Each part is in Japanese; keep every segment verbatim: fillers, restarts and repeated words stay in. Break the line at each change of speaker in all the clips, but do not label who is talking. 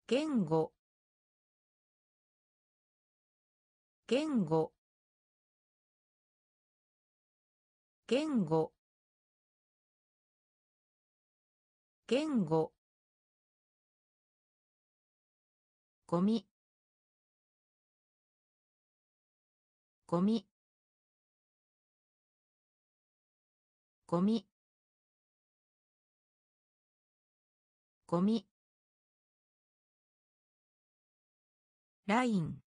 言語言語言語言語ゴミゴミゴミゴミライン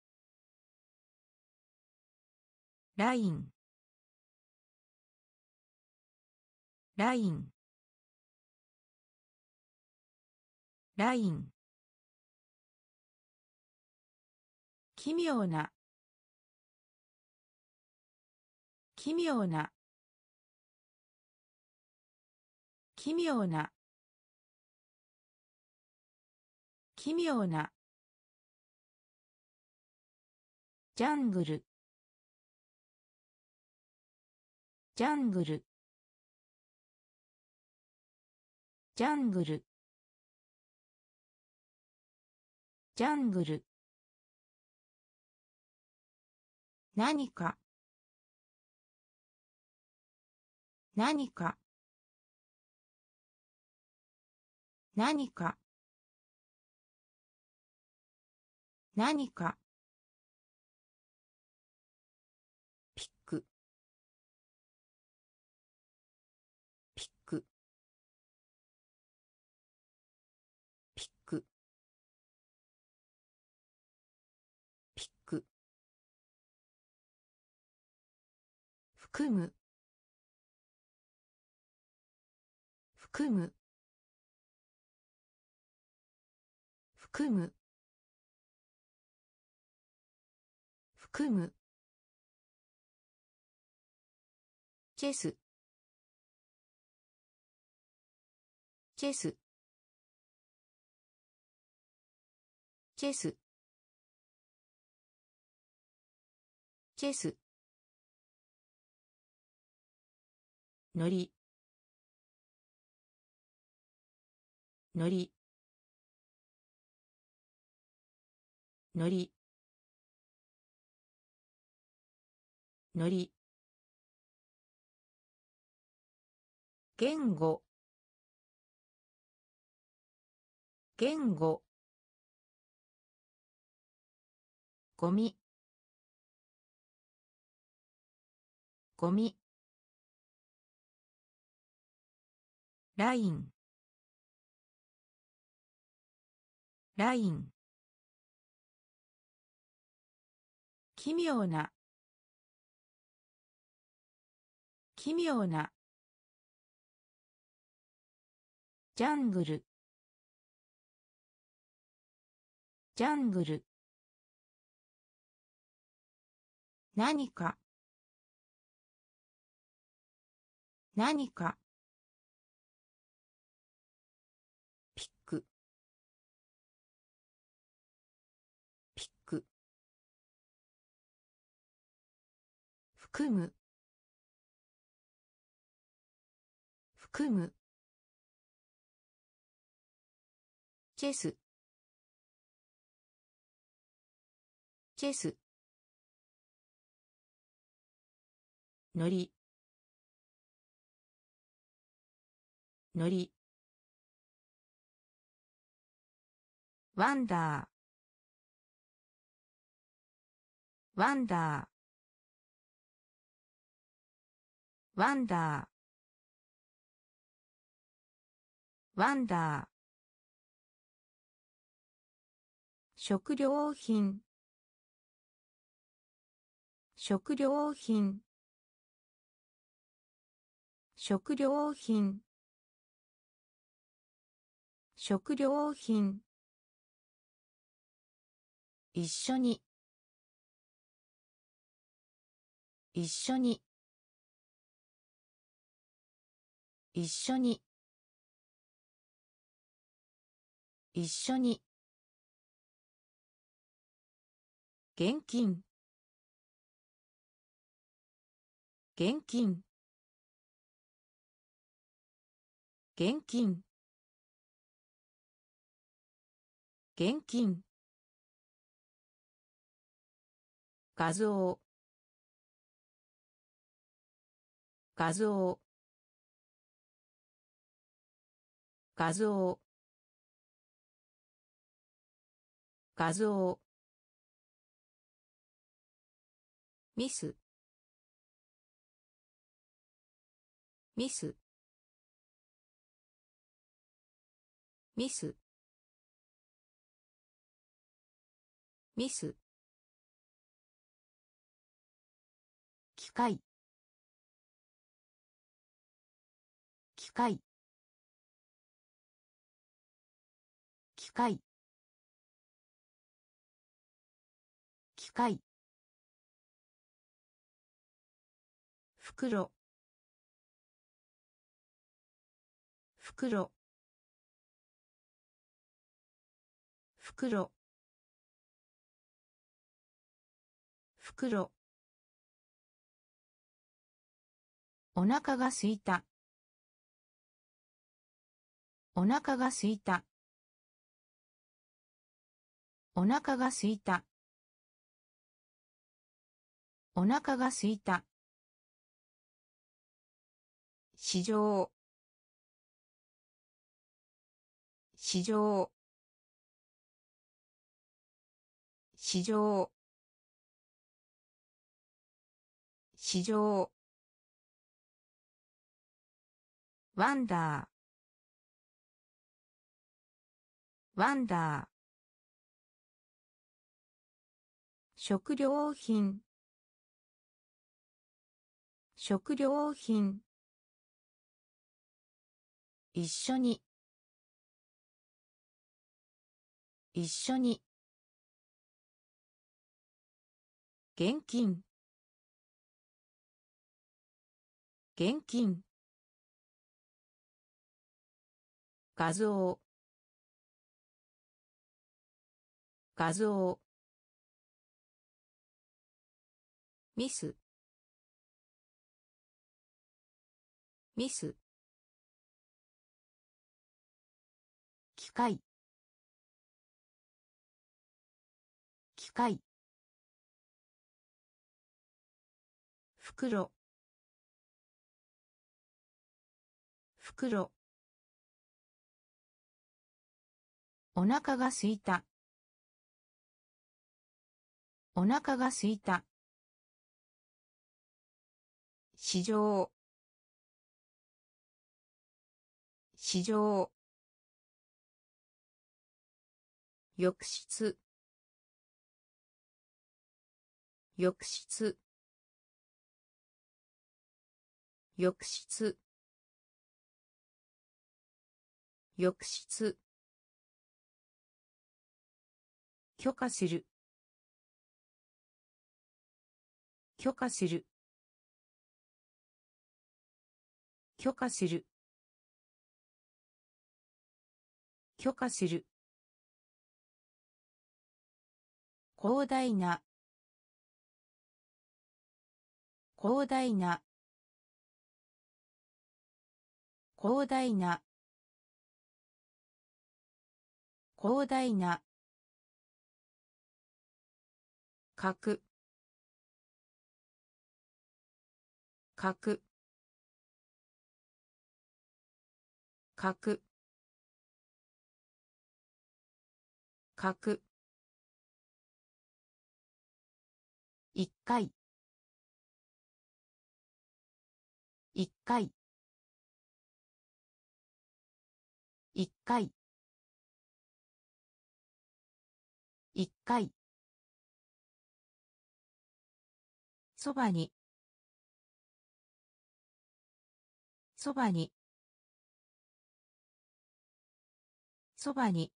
ラインラインライン奇妙な奇妙な奇妙な奇妙なジャングルジャングルジャングルジャングル何か何か何か何かピックピックピックピック含む含む含む含むチェスチェスチェスチェスのりのりのりのり言語言語ゴミゴミラインライン奇妙な奇妙なジャングルジャングル何か何かピックピック含む含むチェスチェスのりのりワンダーワンダーワンダーワンダー食料品食料品食料品食料品一緒に一緒に一緒に一緒に現金現金現金現金画像画像画像画像ミスミスミスミス機械機械機械機械袋袋袋袋お腹が空いたお腹が空いたお腹が空いたお腹が空いた市場市場市場市場ワンダーワンダー食料品食料品一緒に一緒に現金現金画像画像ミスミス機械機械袋袋お腹が空いたお腹が空いた市場市場浴室浴室浴室浴室許可する許可する許可する許可する広大な広大な広大な広大な角角角角一回一回一回一回そばにそばにそばに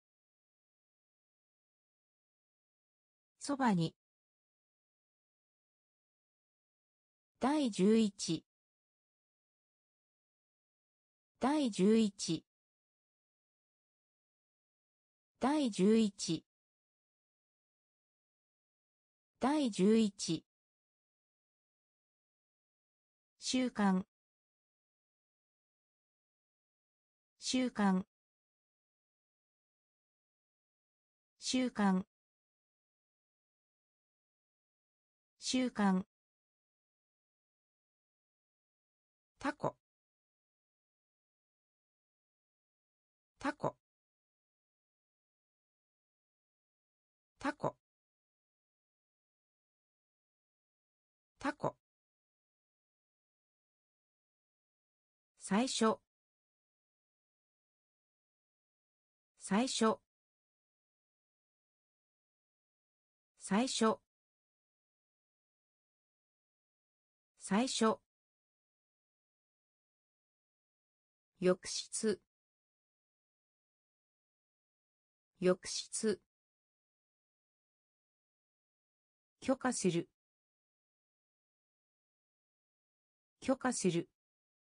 そばに第十一第十一第十一第十一習慣習慣習慣習慣タコタコタコタコ最初最初最初最初浴室浴室許可する許可する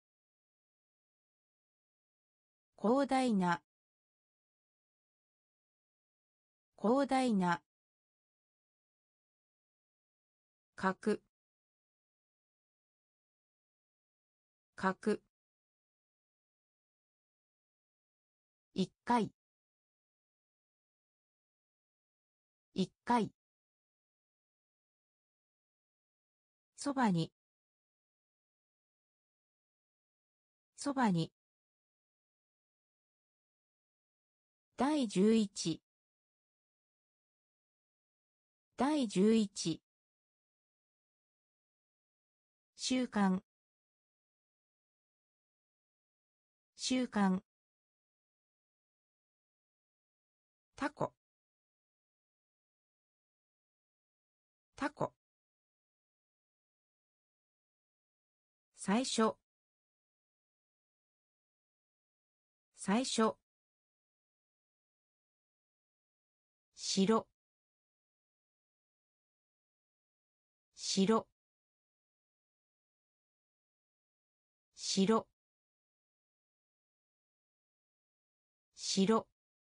広大な広大な角角一回一回そばにそばにだいじゅういちだいじゅういち習慣習慣タコタコ最初最初白白白白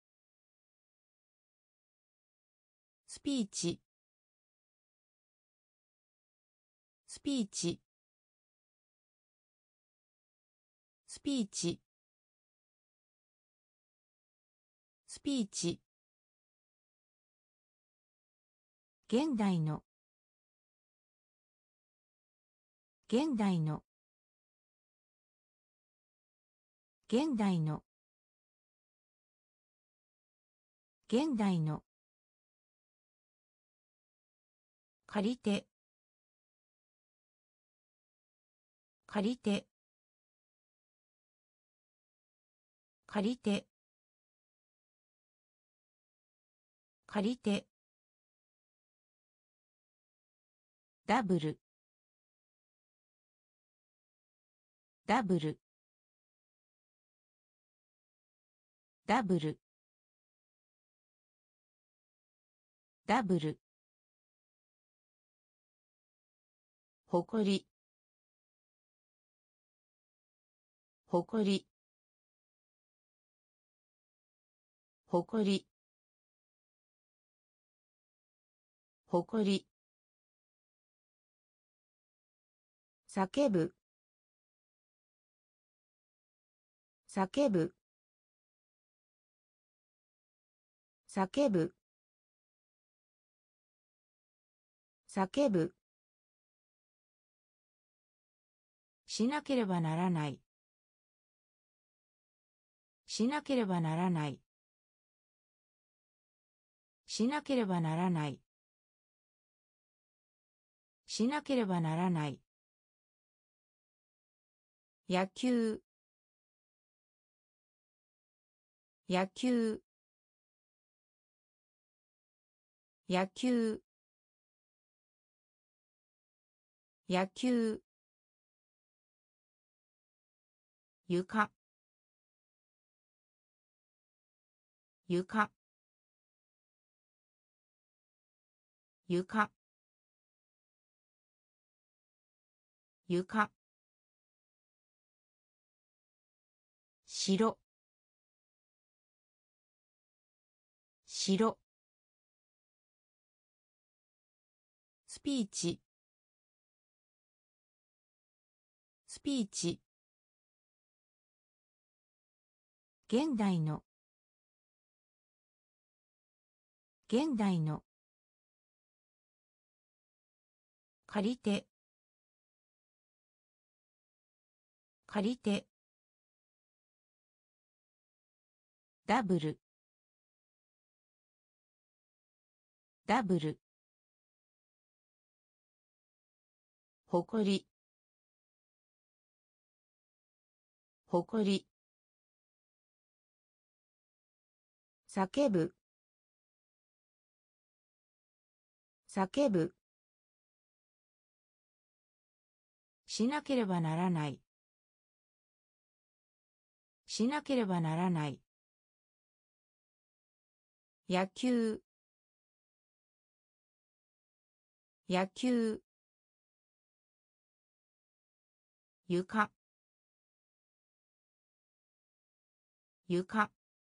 スピーチスピーチスピーチスピーチ現代の現代の現代の現代の借りて借りて借りて借りてダブルダブルダブルダブルほこりほこりほこりほこり叫ぶ叫ぶ叫ぶ叫ぶしなければならないしなければならないしなければならないしなければならない野球野球野球野球床床床床白白スピーチスピーチ現代の現代の借りて借りてダブルダブルほこりほこり叫ぶ叫ぶしなければならないしなければならない野球野球床床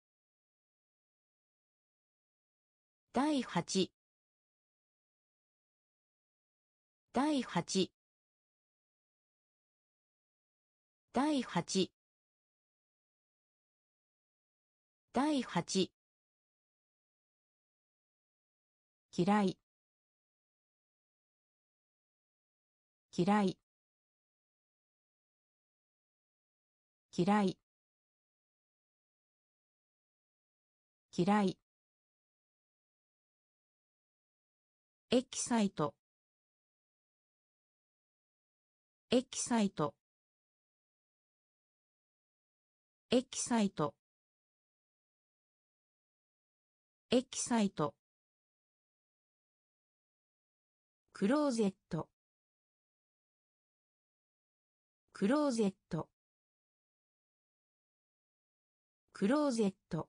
第八第八第八第八嫌い嫌い嫌い嫌いエキサイトエキサイトエキサイトエキサイトクローゼットクローゼットクローゼット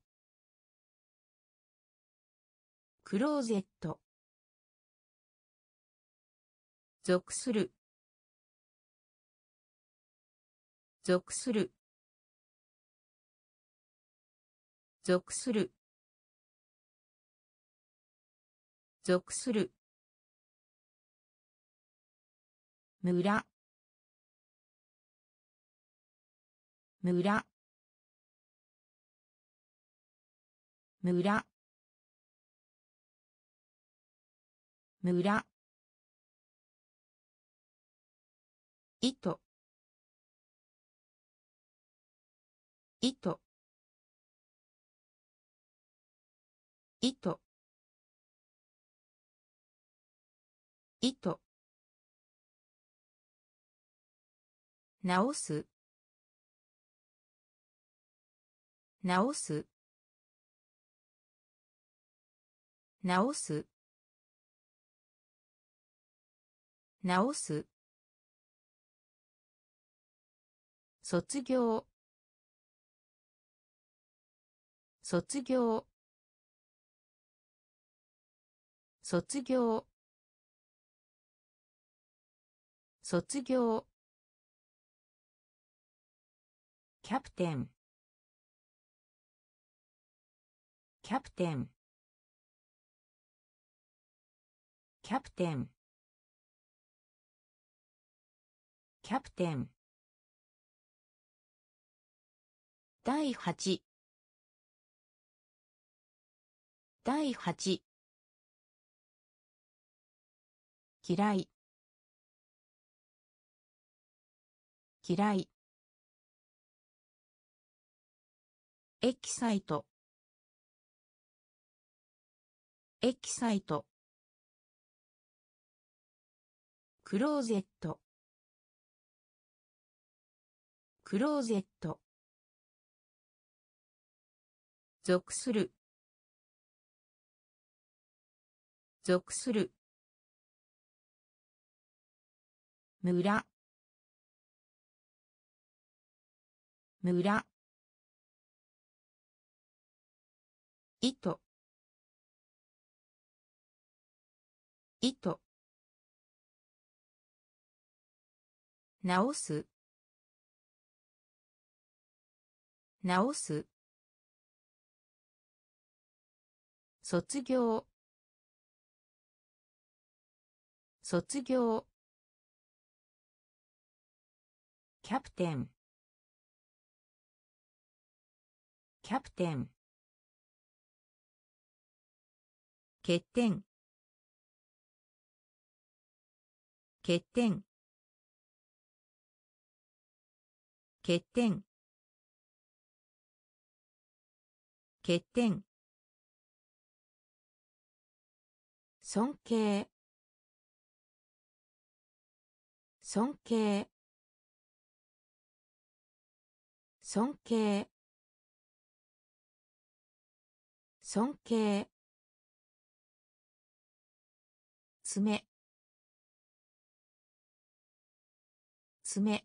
クローゼット属する属する属する属する村村村村糸糸糸糸直す直す直す直す卒業卒業卒業卒業キャプテンキャプテンキャプテンキャプテン第八第八嫌い嫌いエキサイトエキサイトクローゼットクローゼット属する属する村村糸糸直す直す卒業卒業キャプテンキャプテン欠点欠点欠点欠点尊敬尊敬尊敬尊敬爪爪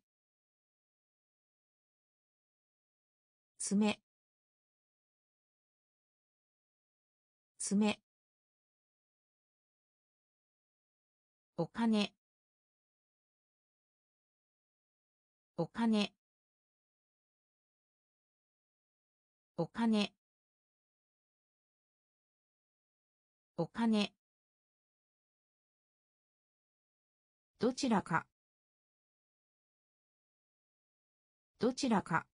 爪爪お金お金お金お金どちらかどちらか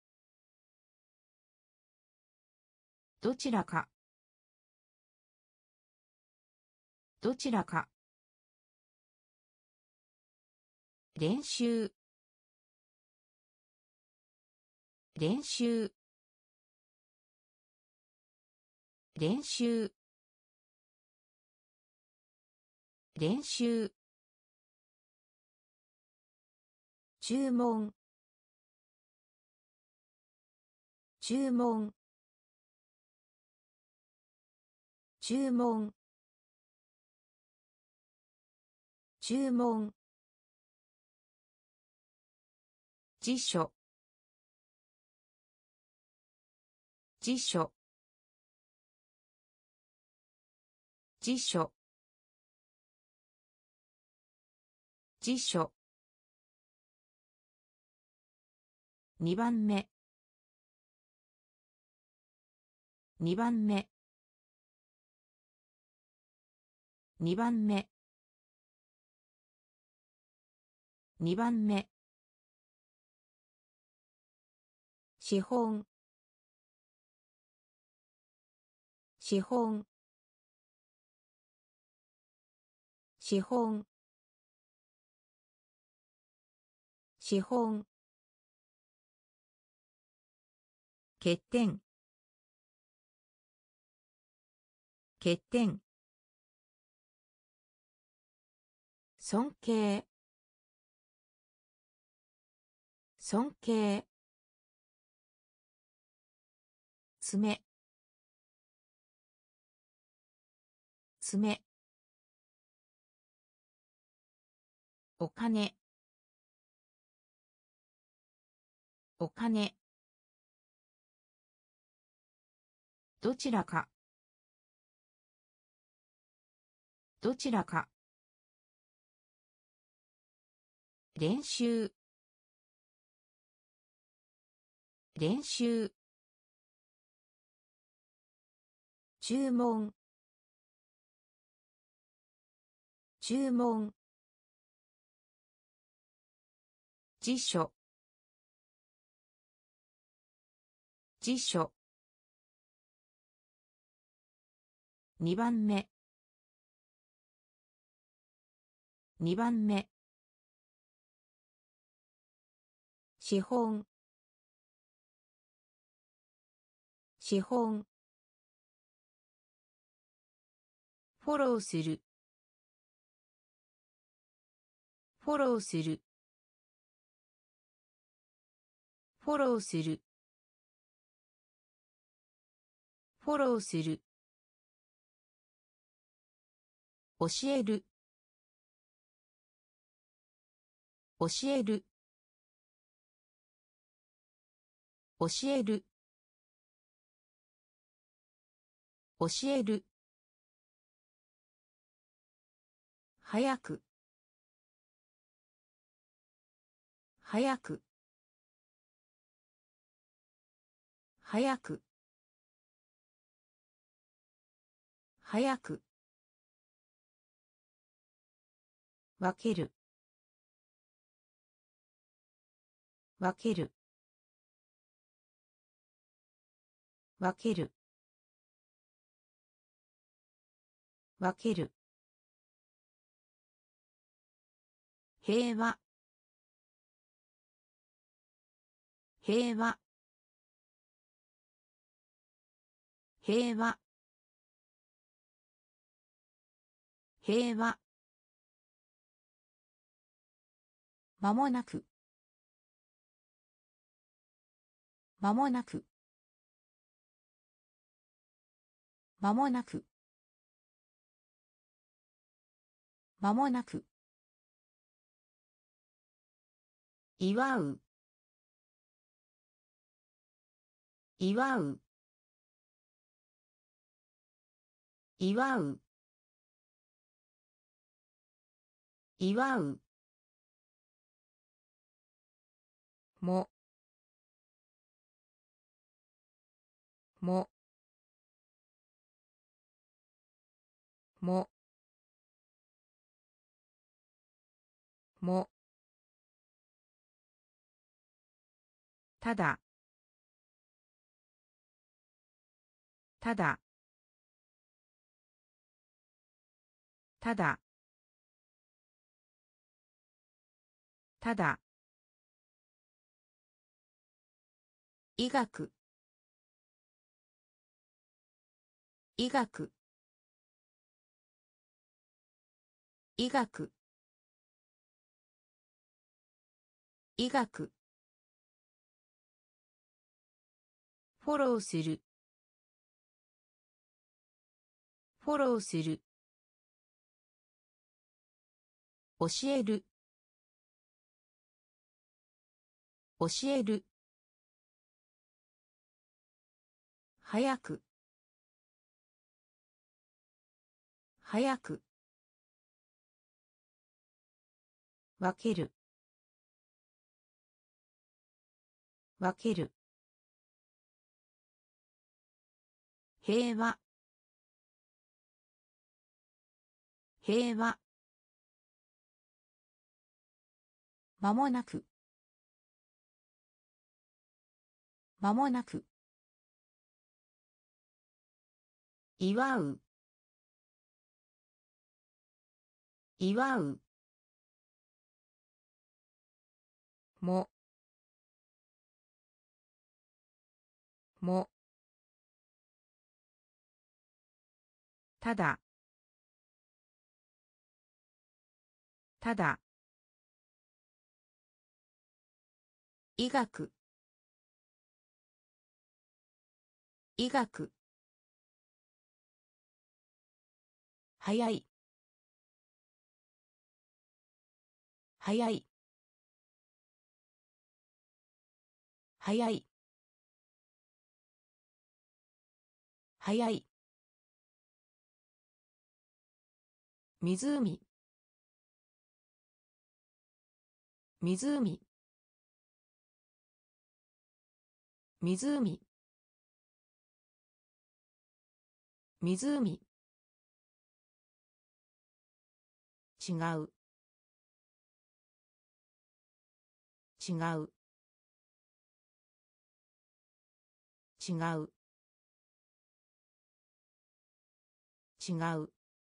どちらかどちらか練習練習練習練習注文注文注文注文辞書辞書辞書辞書にばんめにばんめにばんめにばんめ資本資本資本資本欠点欠点尊敬尊敬爪爪お金お金どちらかどちらか練習練習注文注文辞書辞書にばんめにばんめ資本資本フォローするフォローするフォローするフォローする教える教える教える教える早く早く早く早く分ける分ける分ける分ける平和平和平和平和まもなくまもなくまもなくまもなく祝う祝う祝う祝うももももただただただただ医学医学医学医学フォローするフォローする教える教える早く早く分ける分ける平和平和まもなくまもなく祝う祝うももただただ医学医学早い早い早い早い湖湖湖湖違う違う違う違う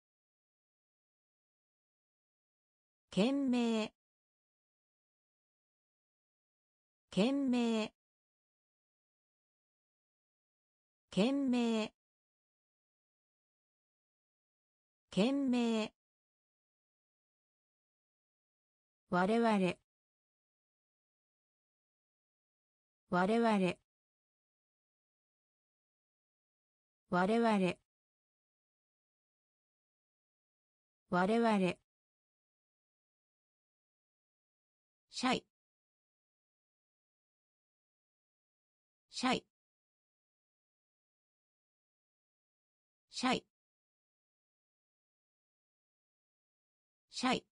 懸命懸命懸命懸命我々我々我々我々シャイシャイシャイシャイ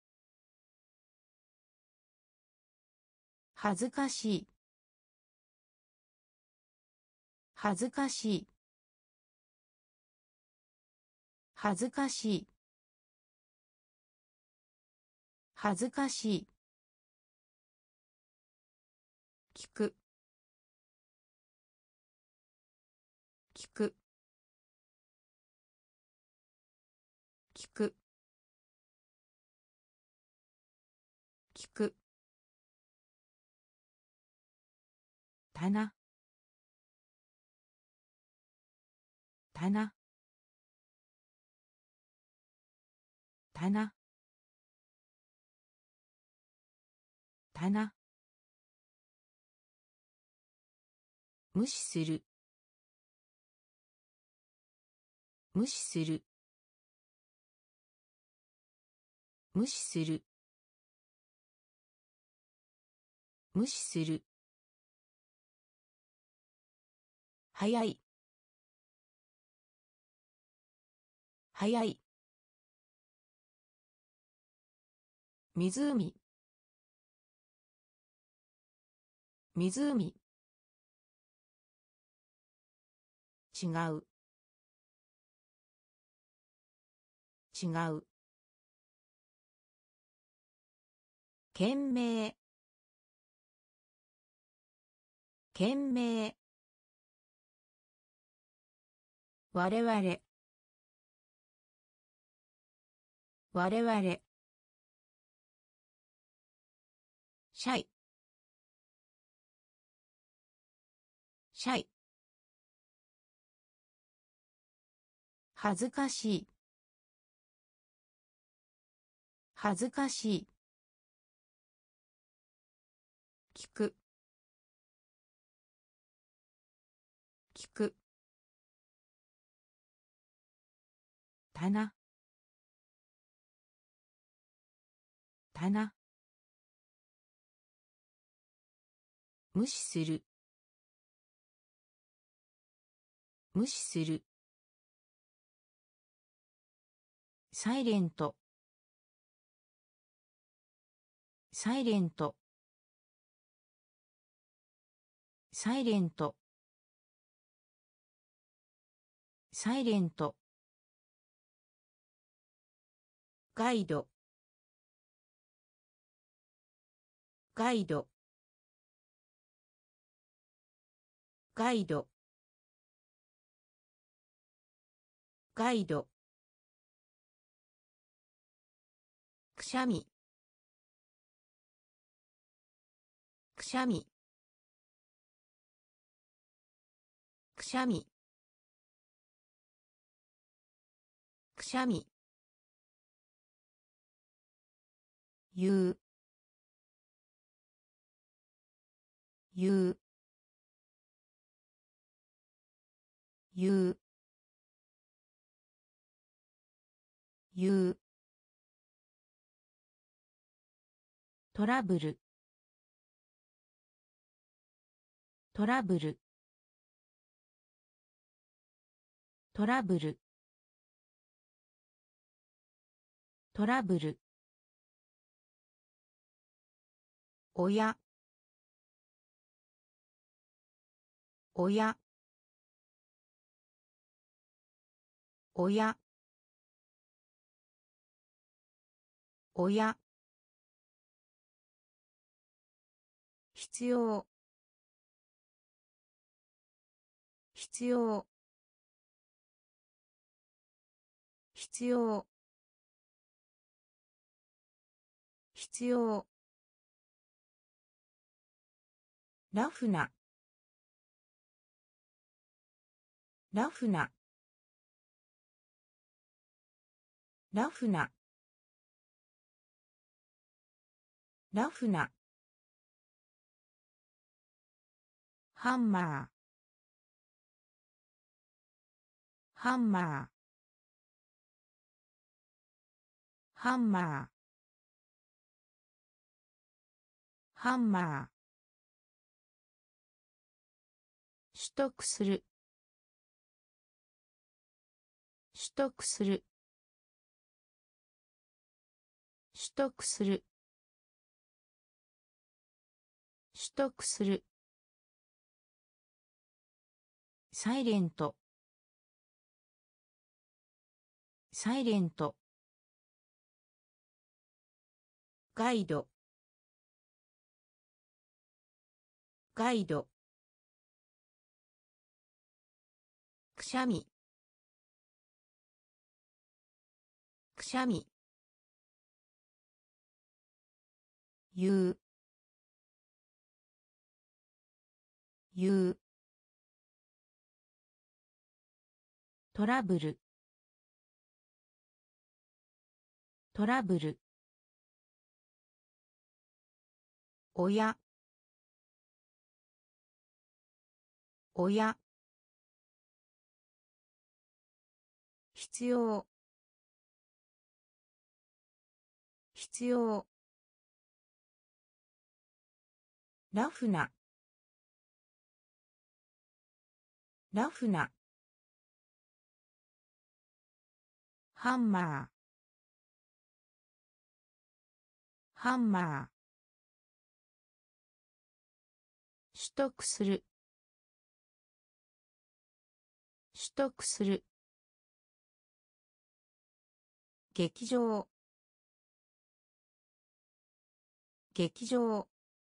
恥ずかしい恥ずかしい恥ずかしい恥ずかしい聞く聞く棚棚棚棚無視する無視する無視する無視する早い早い湖湖違う違う懸命懸命我々我々シャイシャイ恥ずかしい恥ずかしい聞く聞く棚棚無視する無視するサイレントサイレントサイレントサイレントガイドガイドガイドガイドくしゃみくしゃみくしゃみくしゃみ言う言う言う言うトラブルトラブルトラブルトラブル親親親親必要必要必要必要ラフなラフなラフなラフなハンマーハンマーハンマーハンマー取得する取得する取得する取得するサイレントサイレントガイドガイドくしゃみくしゃみ言う言うトラブルトラブル親親必要必要ラフなラフなハンマーハンマー取得する取得する劇場劇場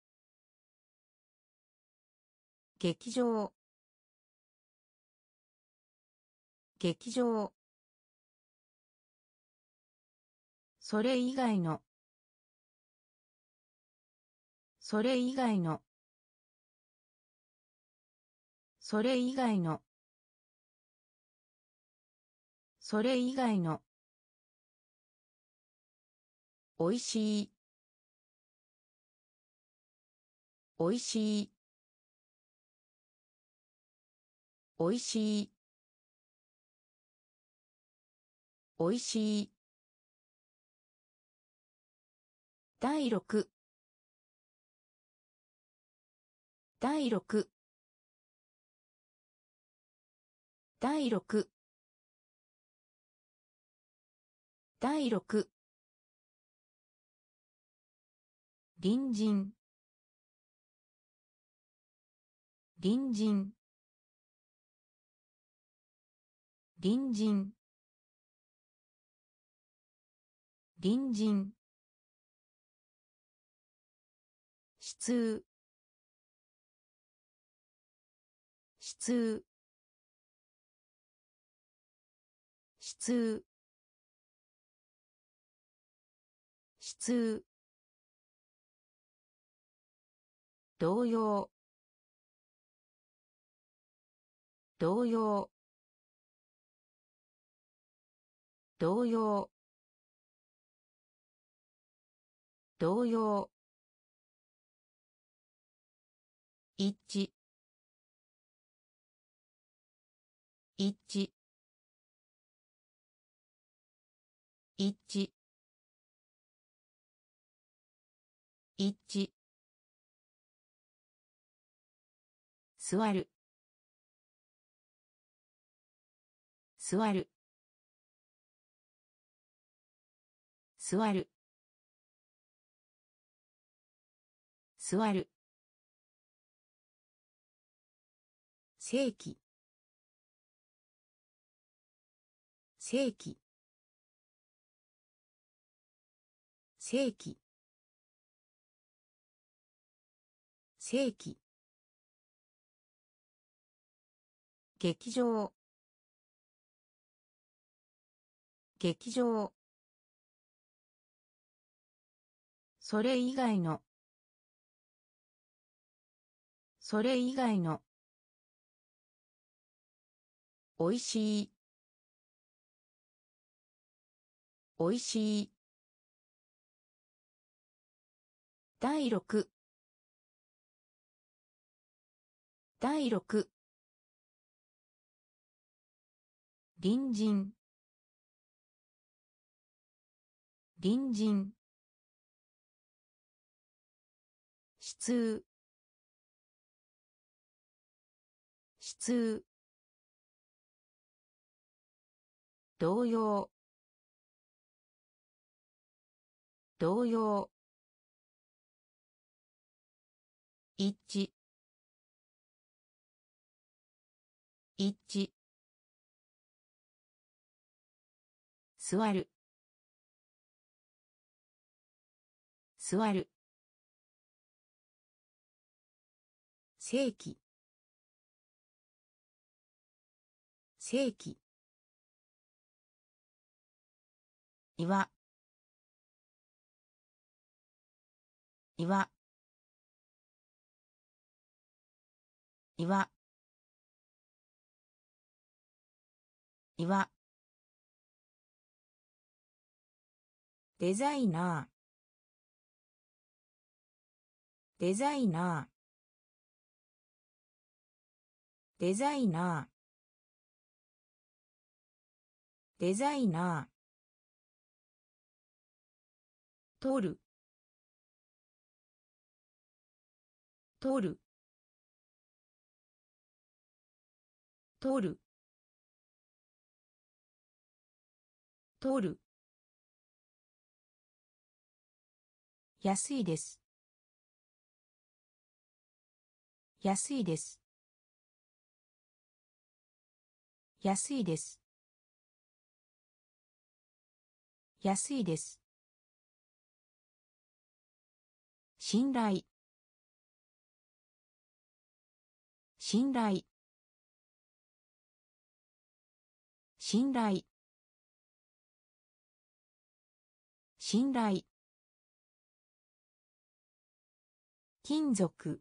劇場劇場それ以外のそれ以外のそれ以外のそれ以外のおいしいおいしいおいしいおいしい第六第六第六第六隣人隣人隣人隣人質質質質同様同様同様同様一致一致一致一致座る座る座る座る正規正規正規正規劇場劇場それ以外のそれ以外のおいしいおいしい第六第六隣人隣人質質同様同様一致一致座る座る正規正規岩岩岩岩デザイナーデザイナーデザイナーデザイナー取る取る取る取る安いです安いです安いです安いです信頼信頼信頼信頼金属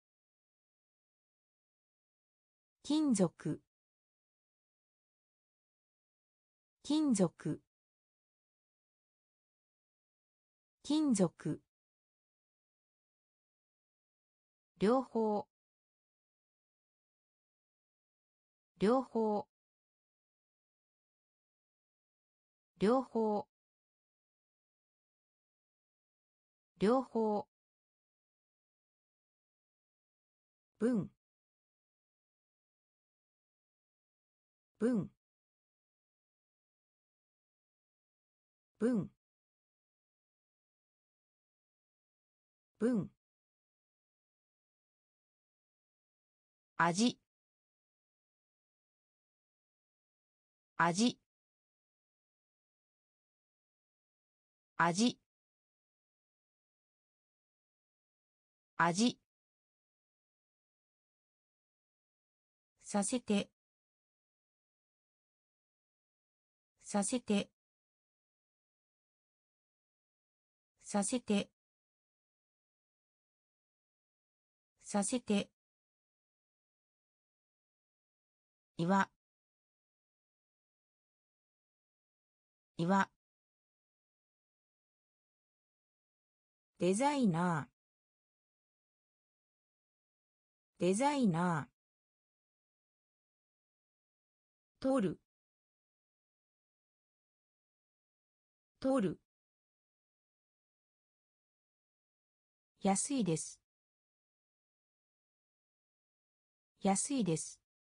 金属金属金属両方両方両方両方文文文文味味味味させてさせてさせてさせて岩岩デザイナーデザイナー取る取る安いです安いです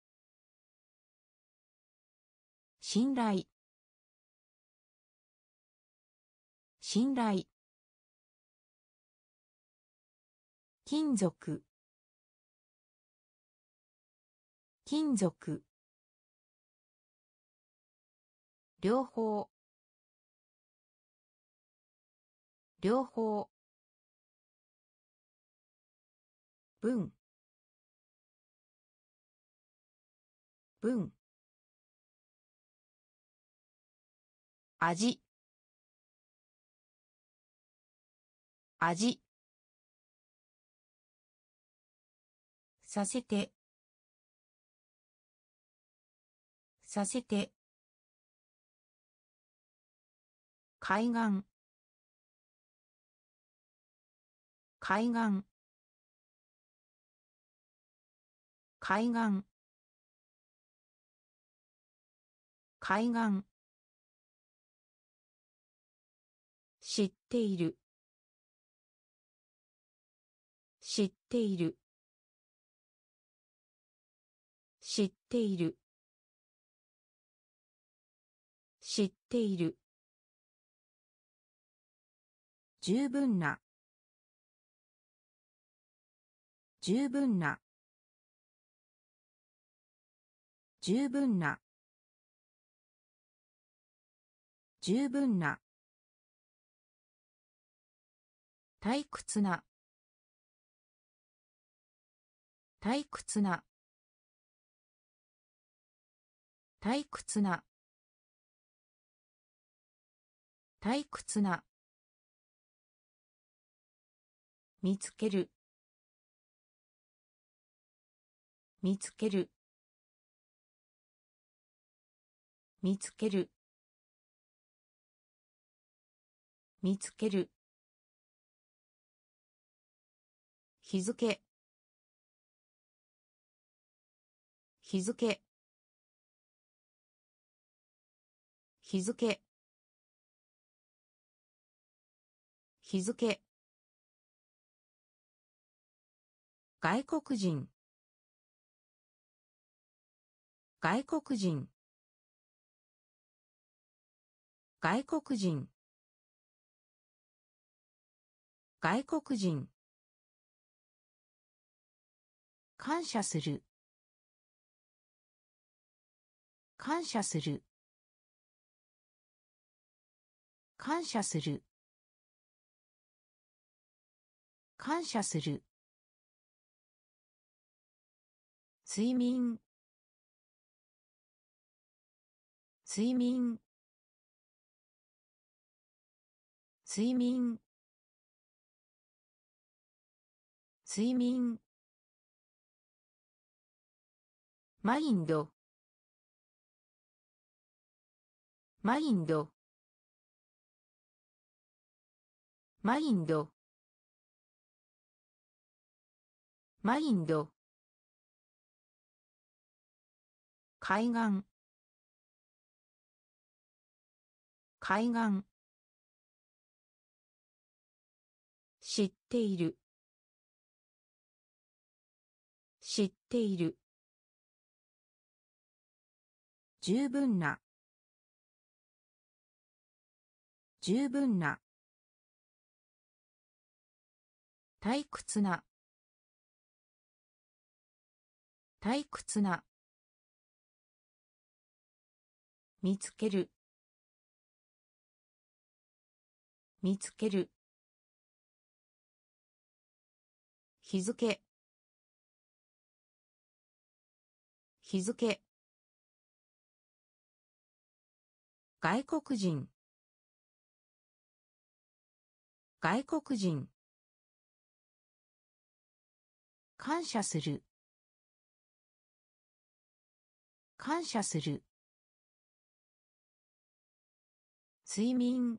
信頼信頼金属金属両方両方文文味味させてさせて海岸海岸海岸海岸知っている知っている知っている知っている十分な十分な十分な十分な退屈な退屈な退屈な退屈な見つける見つける見つける見つける日付日付日付日付外国人外国人外国人外国人感謝する感謝する感謝する感謝する睡眠睡眠睡眠睡眠マインドマインドマインドマインド海岸海岸知っている知っている十分な十分な退屈な退屈な見つける見つける日付日付外国人外国人感謝する感謝する睡眠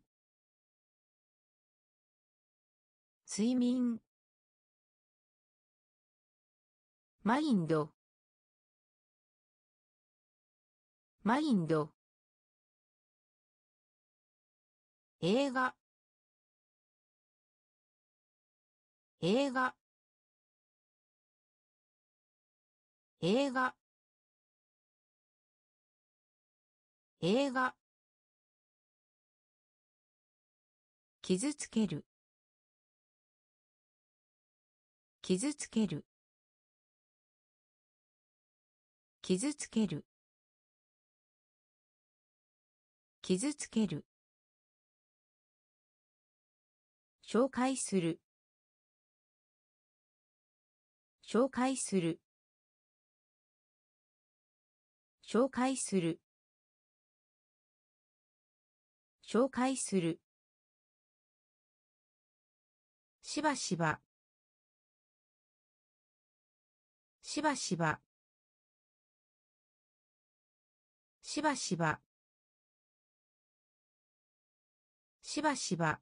睡眠マインドマインド映画映画映画映画傷つける傷つける傷つける傷つける紹介する紹介する紹介する紹介するしばしばしばしばしばしばしばしば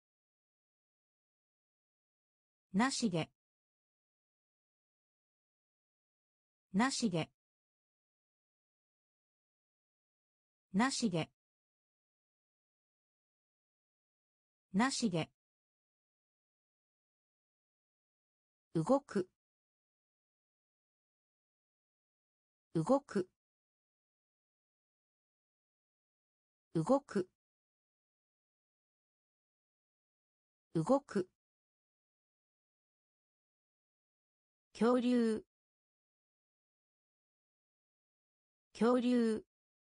なしでなしでなしでなしで動く動く動く動く恐竜恐竜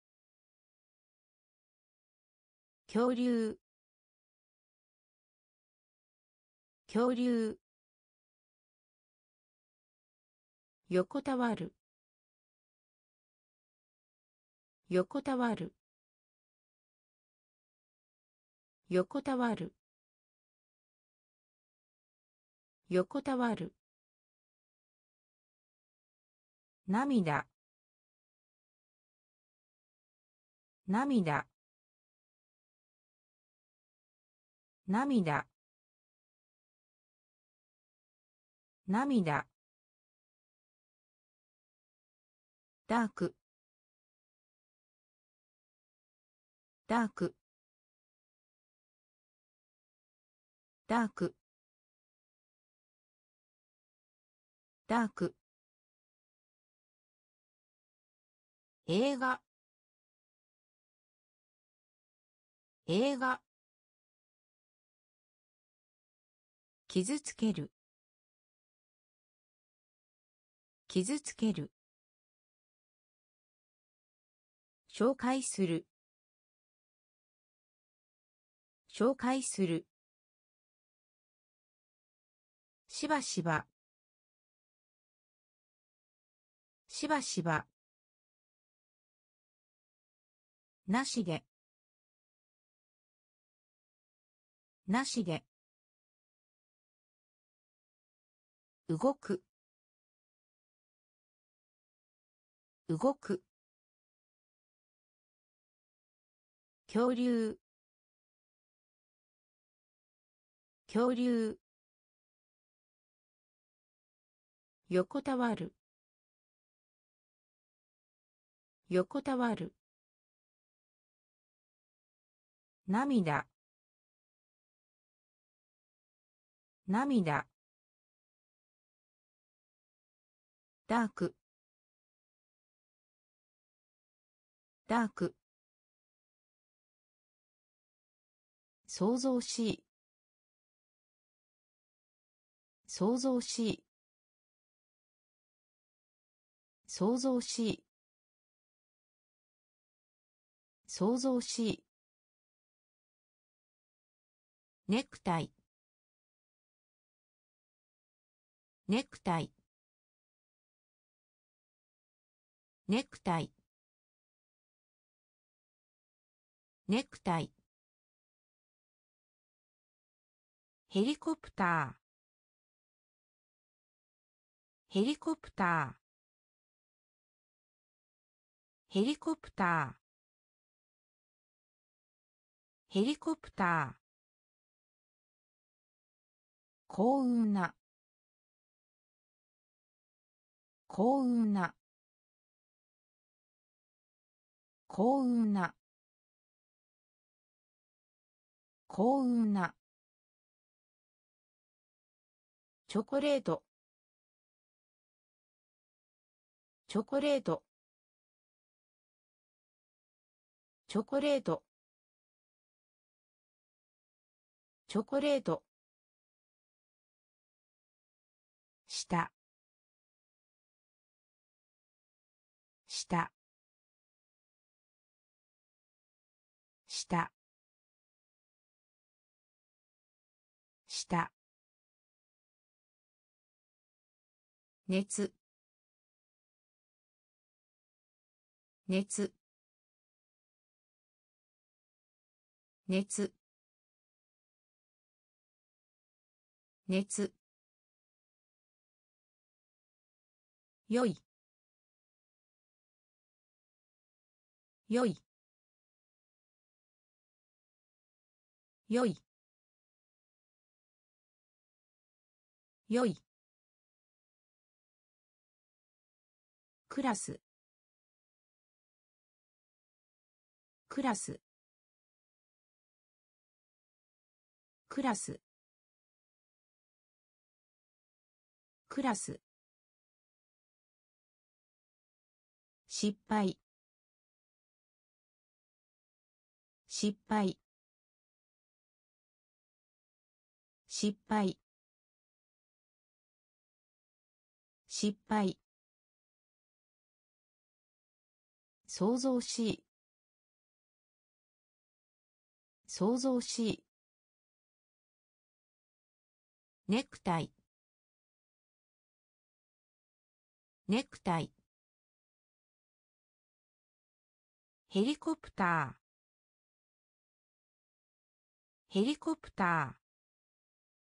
恐竜恐竜横たわる横たわる横たわる横たわる涙涙涙涙ダークダークダークダーク映画映画傷つける傷つける紹介する紹介するしばしばしばしばなしでなしで動く動く恐竜恐竜横たわる横たわる涙涙ダークダーク想像しい想像しい想像しい想像しいネクタイネクタイネクタイネクタイヘリコプターヘリコプターヘリコプターヘリコプター幸運な幸運な幸運な幸運なチョコレートチョコレートチョコレートチョコレート下下下下熱熱熱熱よいよいよいよいクラスクラスクラスクラス失敗失敗失敗失敗想像しい想像しいネクタイネクタイヘリコプターヘリコプター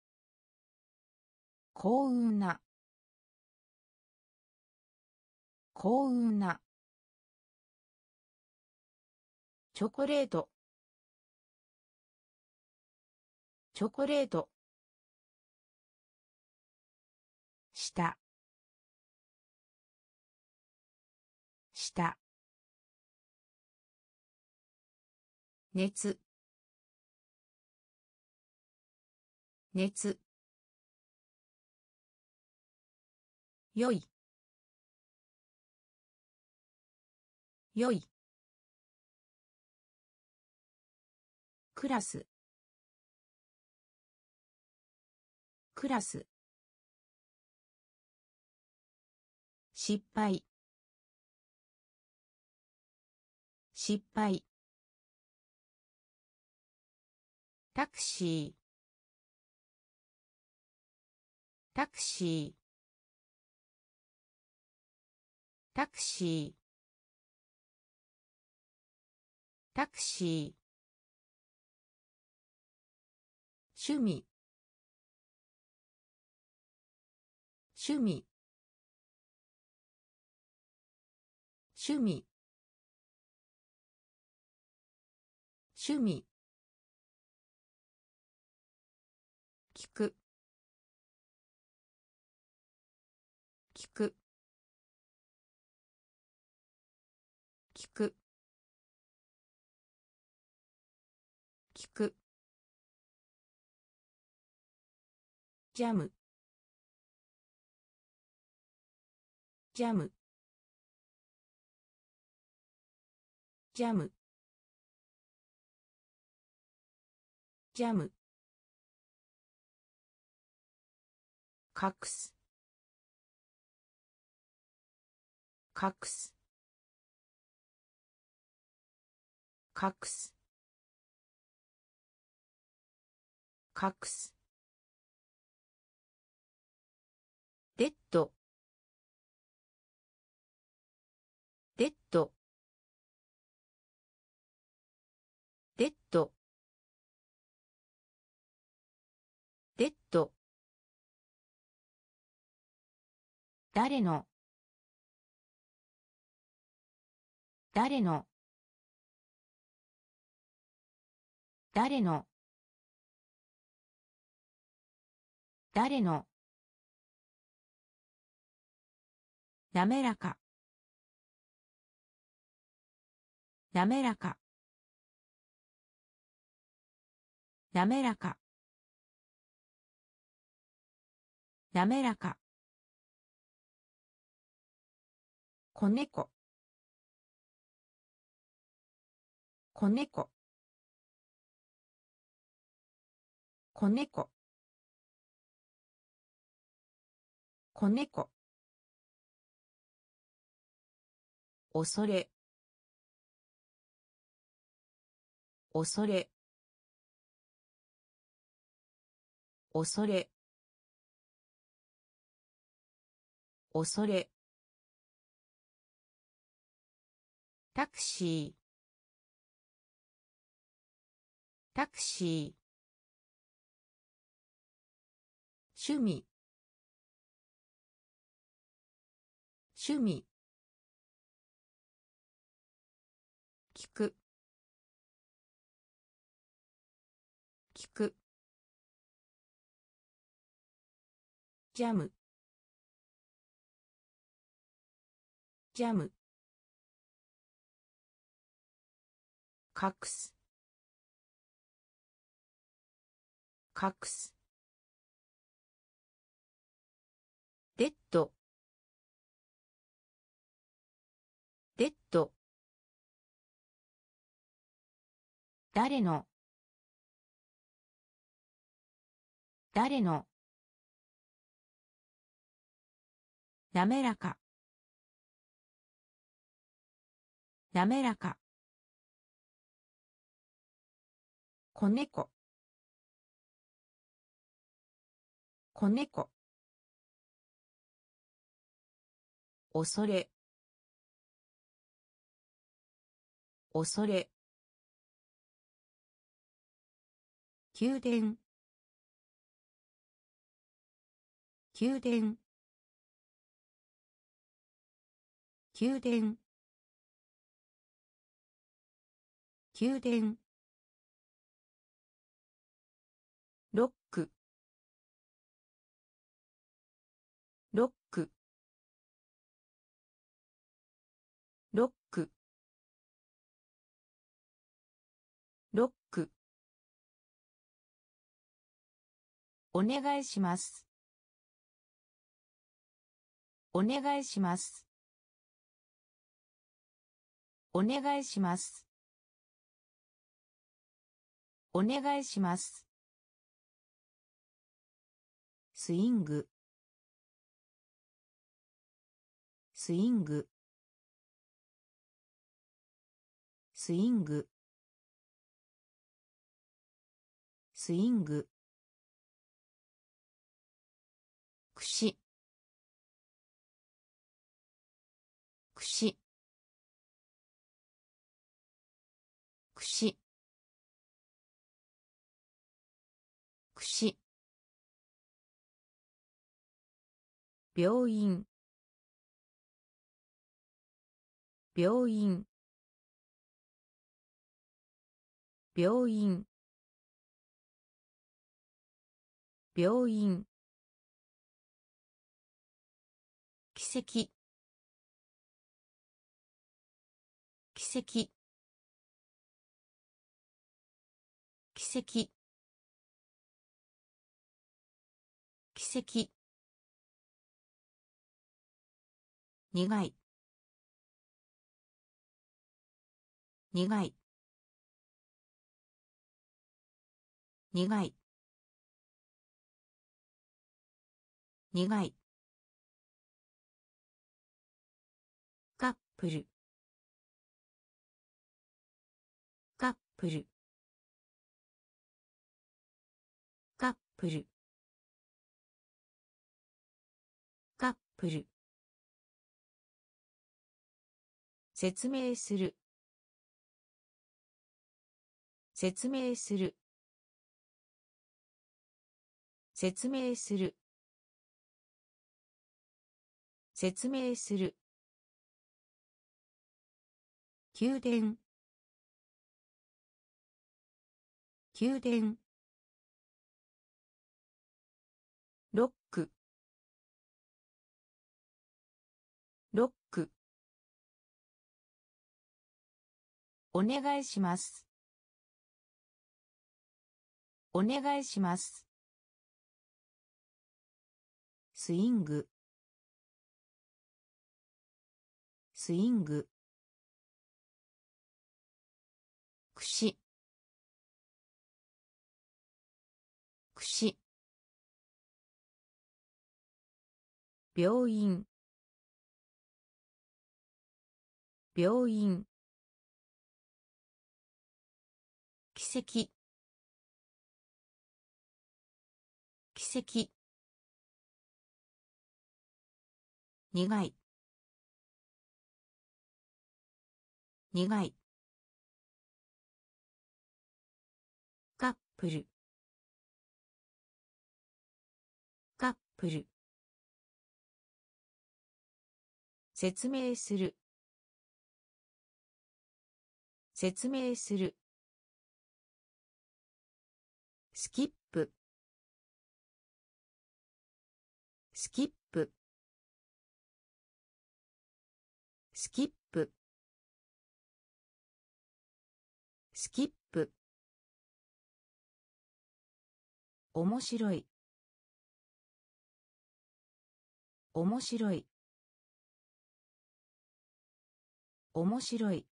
幸運な幸運なチョコレートチョコレート下下熱熱よいよいクラスクラス失敗失敗タクシータクシータクシータクシー趣味趣味趣味趣味聞く聞く聞く聞くジャムジャムジャムジャム隠す隠す隠す隠すデッドデッドデッドデッド誰の誰の誰の誰のなめらかなめらかなめらかなめらか子猫子猫子猫子猫恐れ恐れ恐れ恐れタクシータクシー趣味趣味聞く聞くジャムジャム隠す隠すデッドデッド誰の誰のなめらかなめらか子猫子猫恐れ恐れ宮殿宮殿宮殿宮殿ロックロックロックロックお願いしますお願いしますお願いしますお願いしますスイングスイングスイングスイングくしくしくしくし病院病院病院病院奇跡奇跡奇跡奇跡苦い苦い苦い苦いカップルカップルカップルカップル説明する説明する説明する説明する宮殿宮殿ロックロックお願いしますお願いしますスイングスイングくしくし病院病院奇跡奇跡苦い苦いカップルカップル説明する説明するスキップスキップスキップスキップ面白い面白い面白い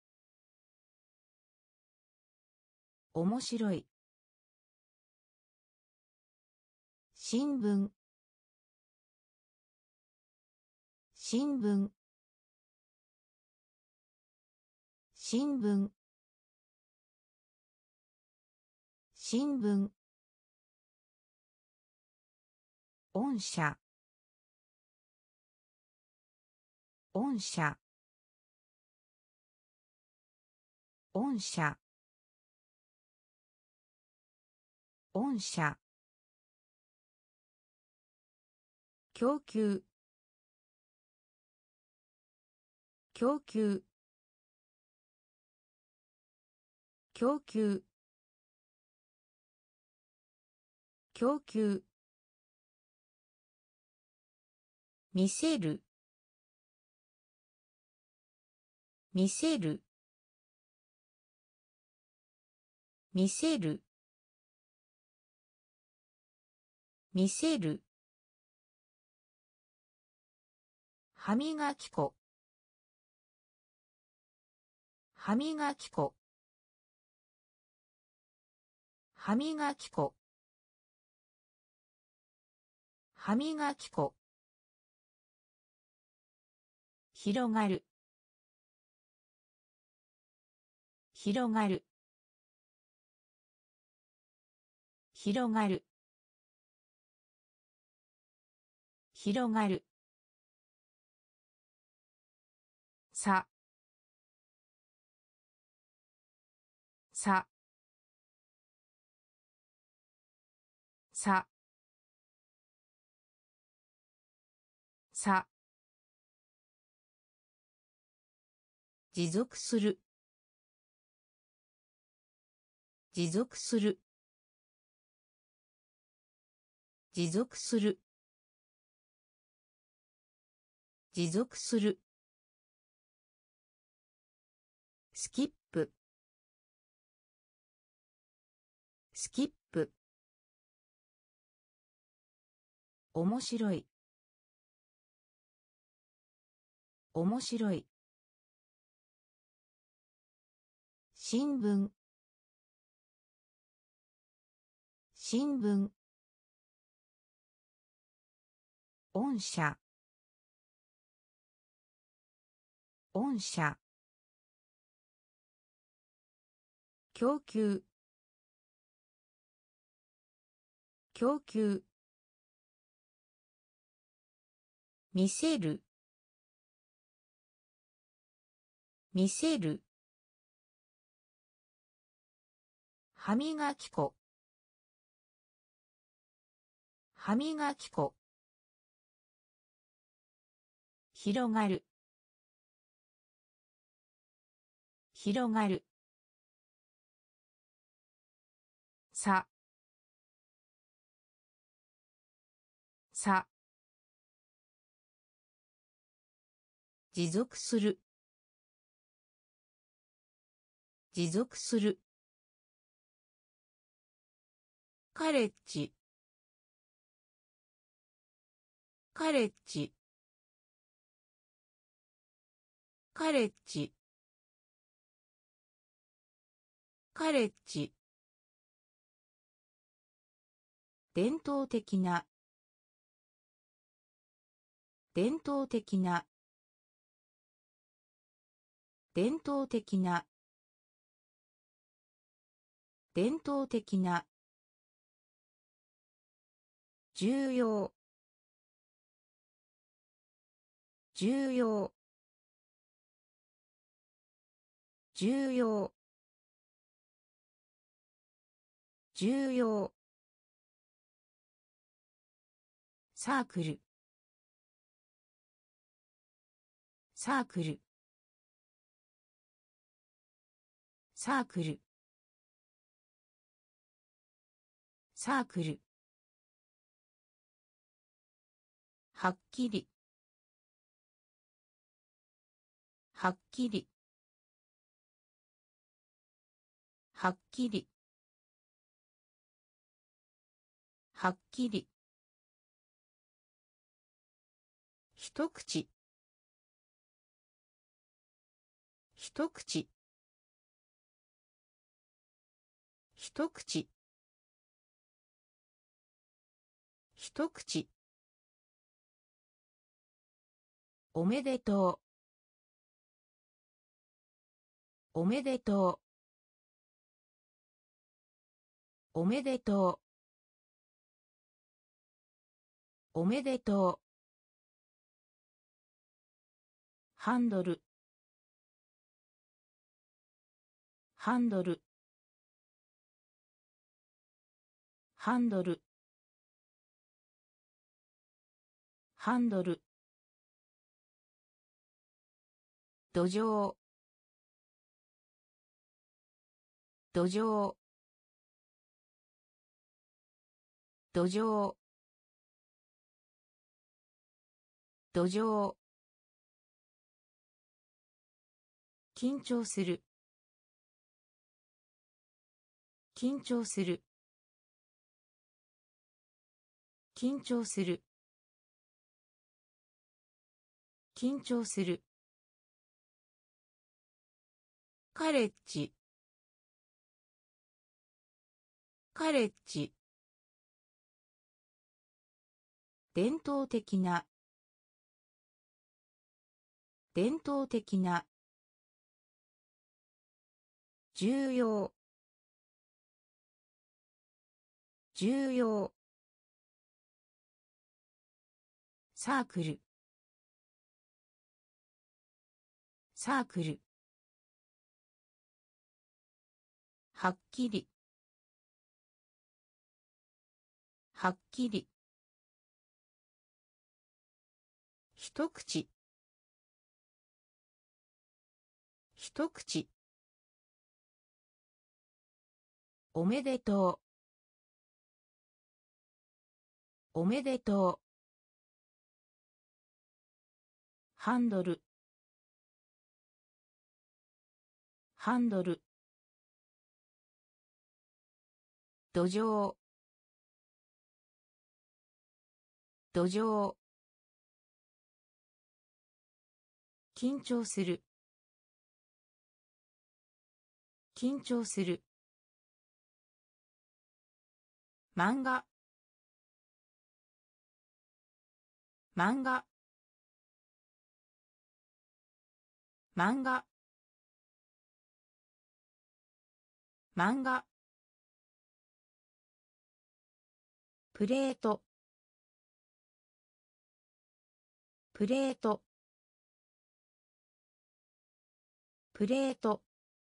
面白い新聞新聞新聞新聞御社御社御社御社供給供給供給供給見せる見せる見せる見せる歯磨き粉歯磨き粉歯磨き粉歯磨き粉広がる広がる広がる広がるささささ持続する持続する持続する持続するスキップスキップ面白い面白い新聞新聞御社御社供給供給見せる見せる歯磨き粉歯磨き粉広がる広がるささ持続する持続するカレッジカレッジカレッジカレッジ伝統的な伝統的な伝統的な伝統的な重要重要重要重要サークルサークルサークルサークルはっきりはっきりはっきりはっきり一口一口一口一口おめでとうおめでとうおめでとうおめでとうハンドルハンドルハンドルハンドル土壌土壌土壌土壌緊張する緊張する緊張する緊張するカレッジカレッジ伝統的な伝統的な重要重要サークルサークルはっきりはっきり一口一口おめでとうおめでとうハンドルハンドル土壌土壌緊張する緊張する漫画漫画漫画漫画プレートプレートプレート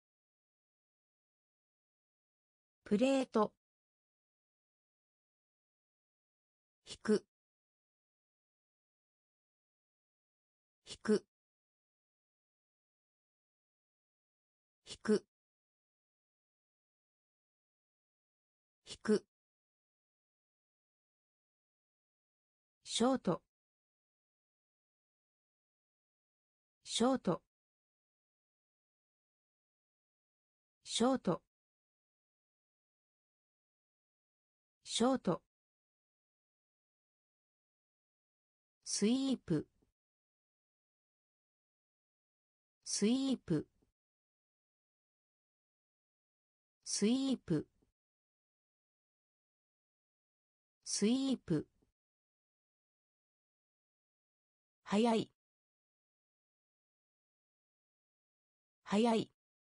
プレート引く引く引く引くショートショートショートショートスイープスイープスイープスイープ早い早い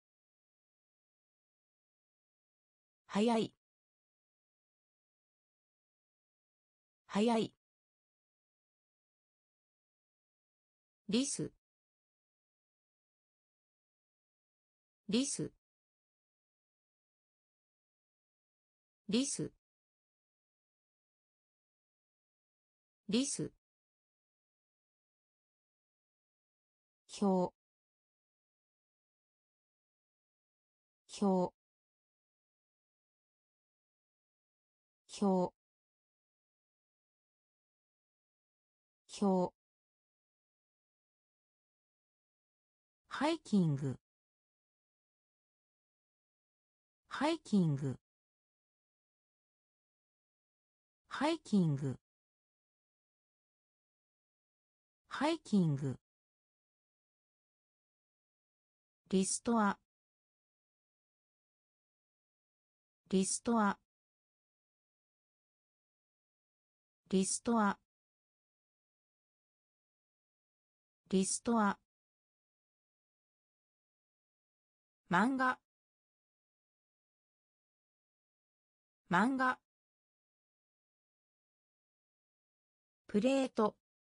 早い早いリスリスリスリス表表表表ハイキングハイキングハイキングハイキングリストアリストアリストアリストア漫画漫画プレート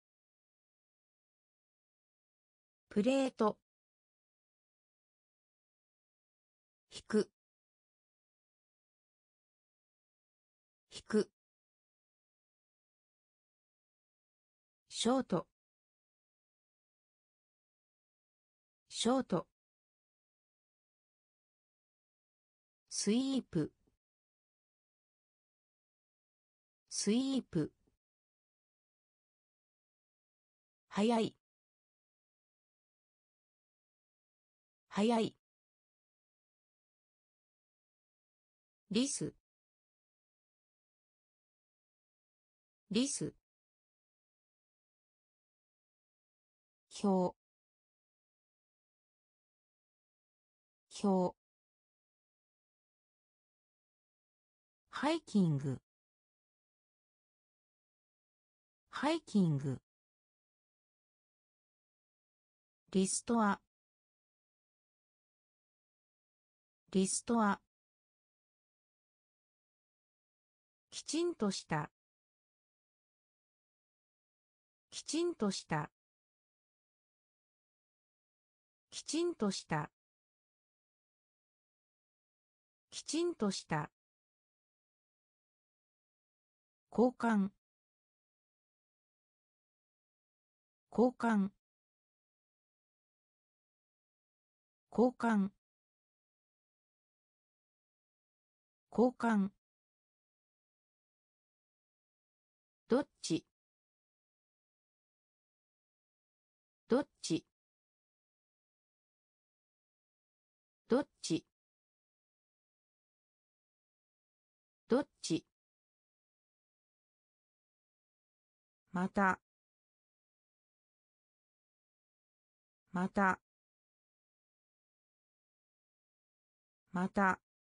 プレート引く引くショートショート、スイープ、スイープ、早い、早い、リス、リス、表、表、ハイキング、ハイキング、リストア、リストア、きちんとした、きちんとした、きちんとした、きちんとした、交換、交換、交換、交換、どっち、どっち、どっち、どっち、また、また、また、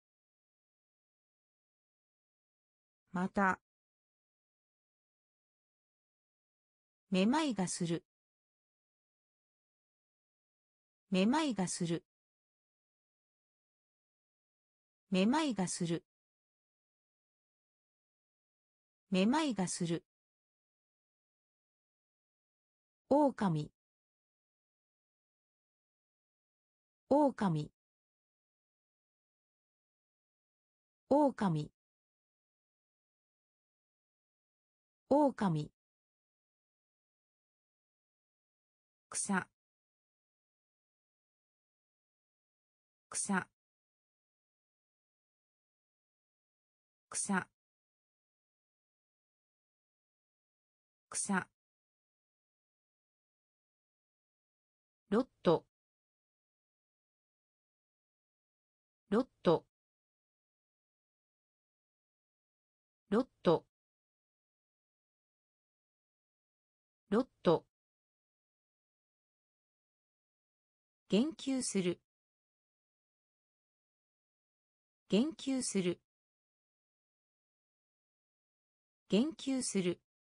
また、めまいがする、めまいがする、めまいがする、めまいがする、オオカミ、オオカミ、オオカミ、オオカミ、草、草、草、草、ロット、ロット、ロット、ロット、言及する、言及する、言及する、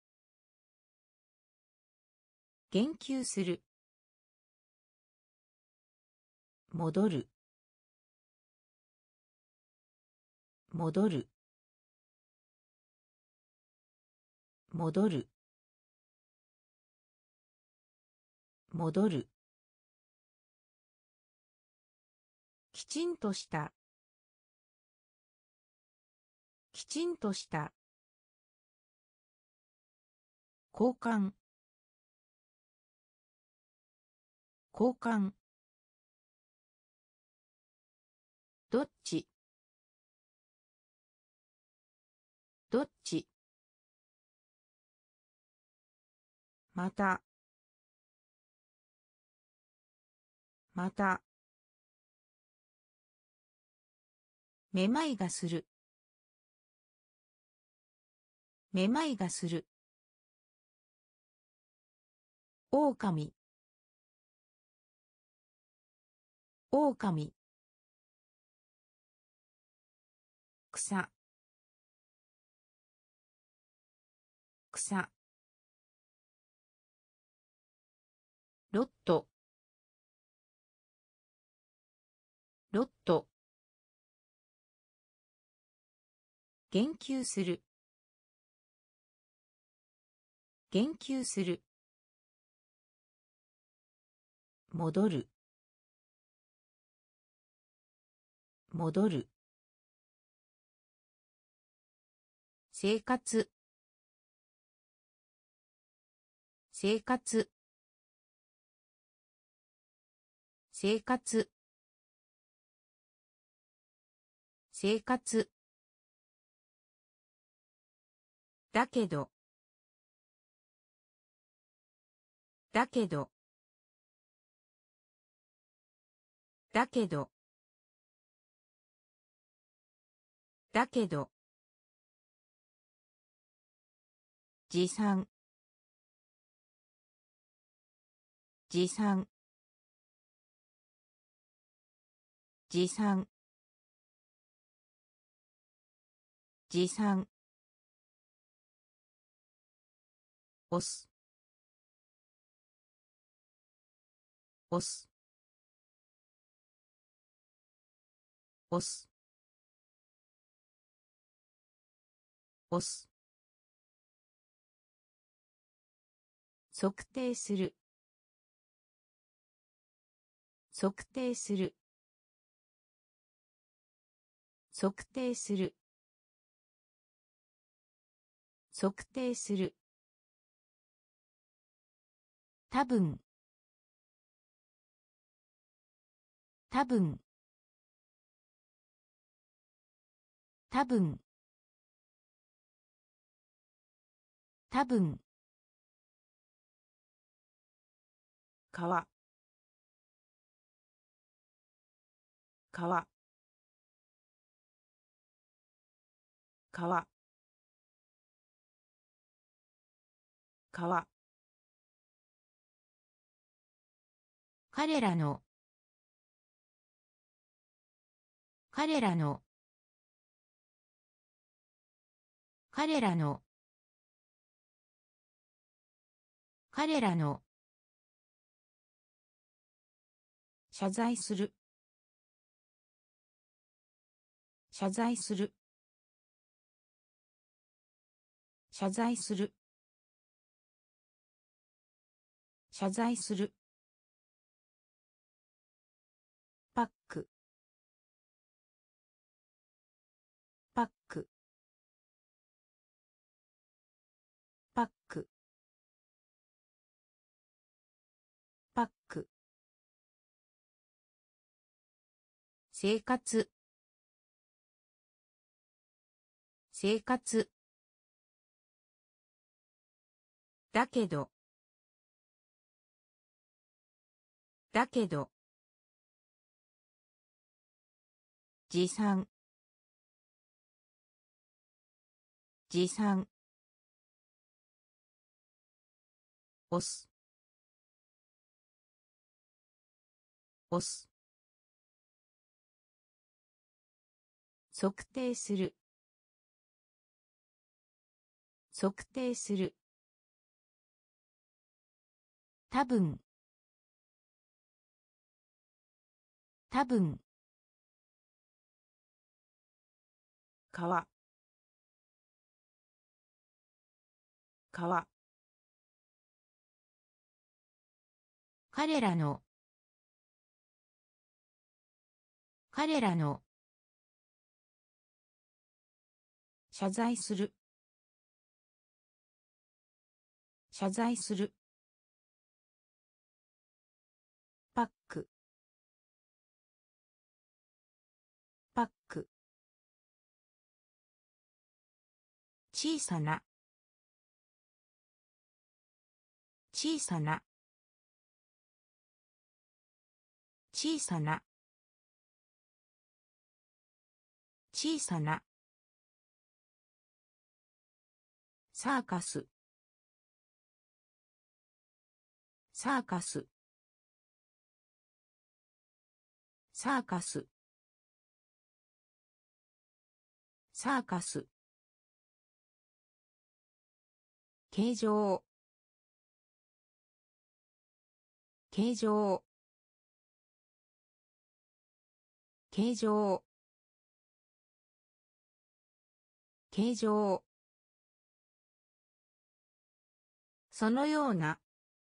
言及する、戻る、戻る、戻る、戻る、きちんとした、きちんとした、交換、交換、どっち、どっち、また、また、めまいがする、めまいがする、オオカミ、オオカミ、草、草、ロット、ロット、言及する、言及する、戻る、戻る、生活、生活、 生活生活だけどだけどだけどだけど持参持参持参持参押す押す押す押す測定する測定する測定する測定する多分多分多分多分川川川川彼らの彼らの彼らの彼らの謝罪する謝罪する謝罪する謝罪するパックパックパックパック生活生活だけどだけど持参持参押す押す測定する測定する多分多分川川彼らの彼らの謝罪する謝罪するパックパック小さな小さな小さな小さなサーカスサーカスサーカスサーカス形状形状形状形状そのような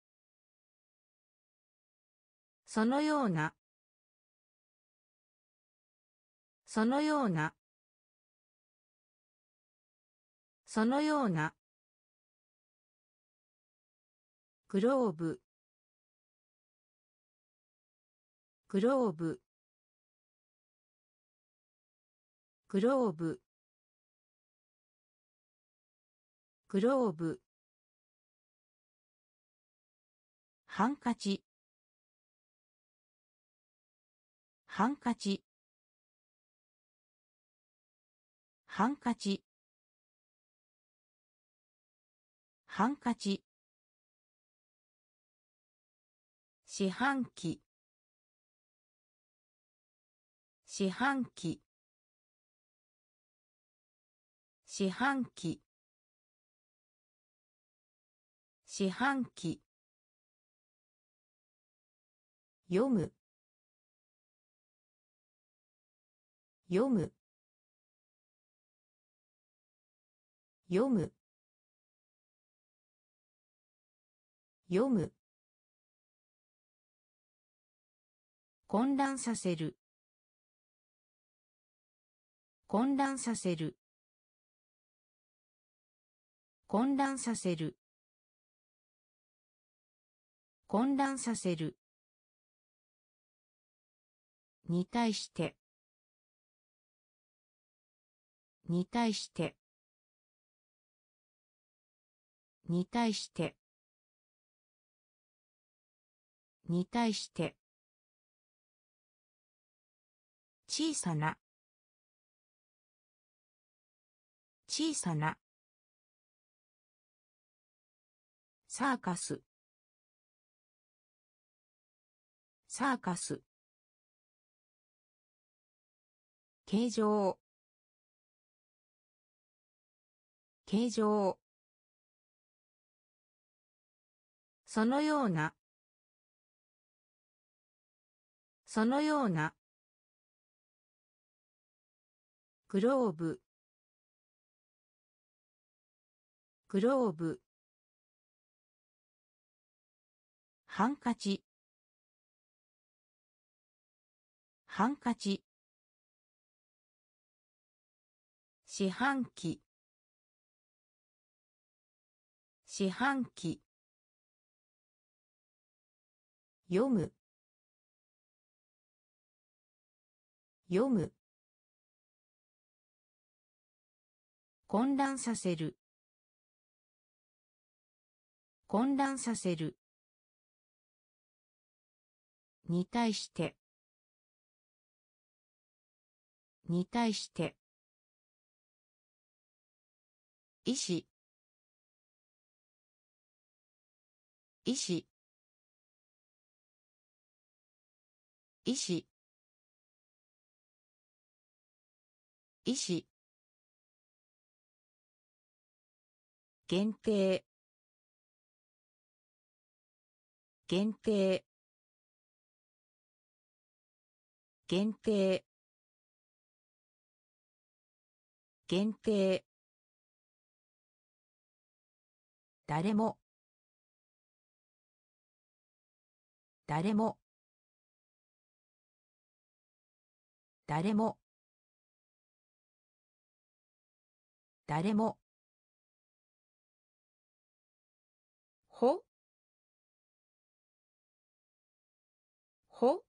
そのようなそのようなそのようなグローブグローブグローブグローブハンカチハンカチハンカチハンカチ四半期四半期四半期四半期読む読む読む読む混乱させる混乱させる混乱させる混乱させるに対してに対してに対してに対して小さな小さなサーカスサーカス形状形状そのようなそのようなグローブグローブハンカチハンカチ四半期四半期読む読む混乱させる混乱させるに対してに対して医師医師医師医師限定限定限定限定誰も誰も誰も誰もほほ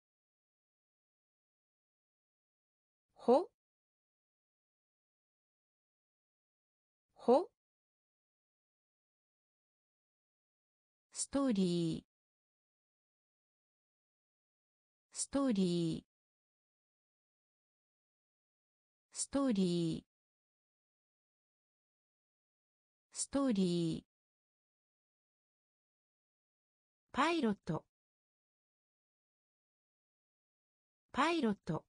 ほほストーリーストーリーストーリーストーリーパイロットパイロット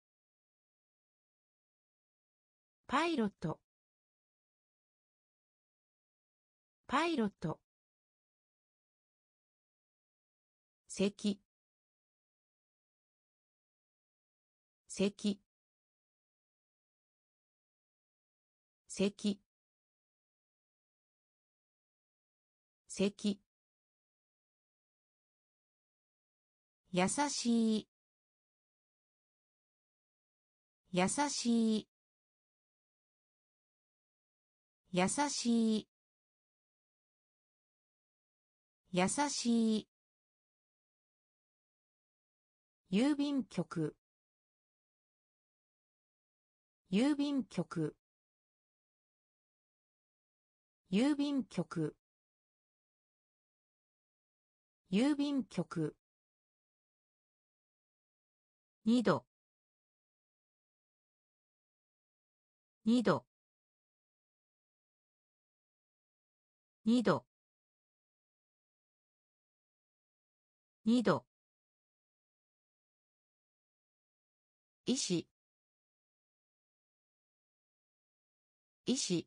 パイロットパイロット席席席席優しい優しい優しい優しい郵便局郵便局郵便局郵便局二度二度二度二度医師医師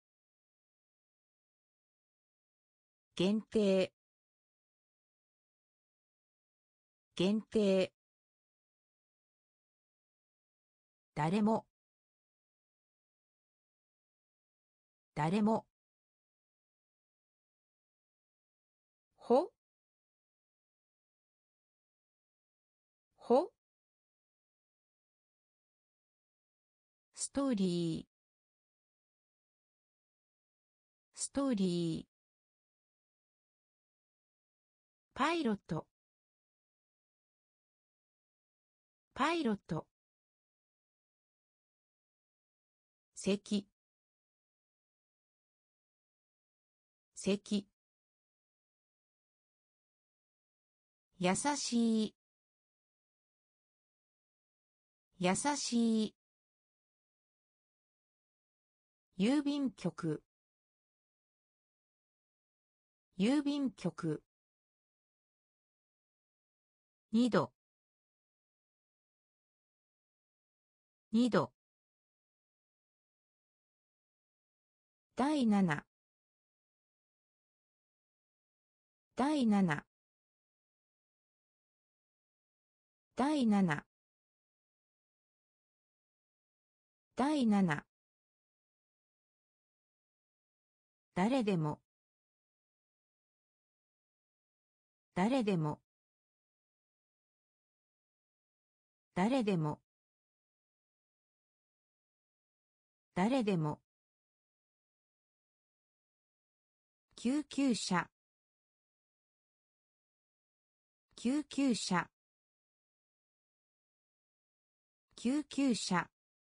限定限定誰も誰もほほストーリーストーリーパイロットパイロット席席優しい優しい郵便局郵便局二度二度第七第七第七第七誰でも誰でも誰でも誰でも救急車救急車救急車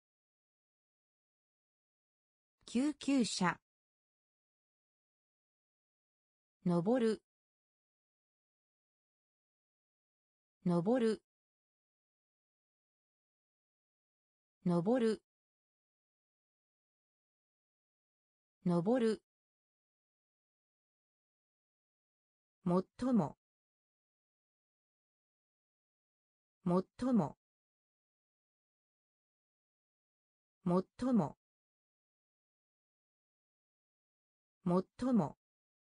救急車登る登る登る登る最も最も最も最も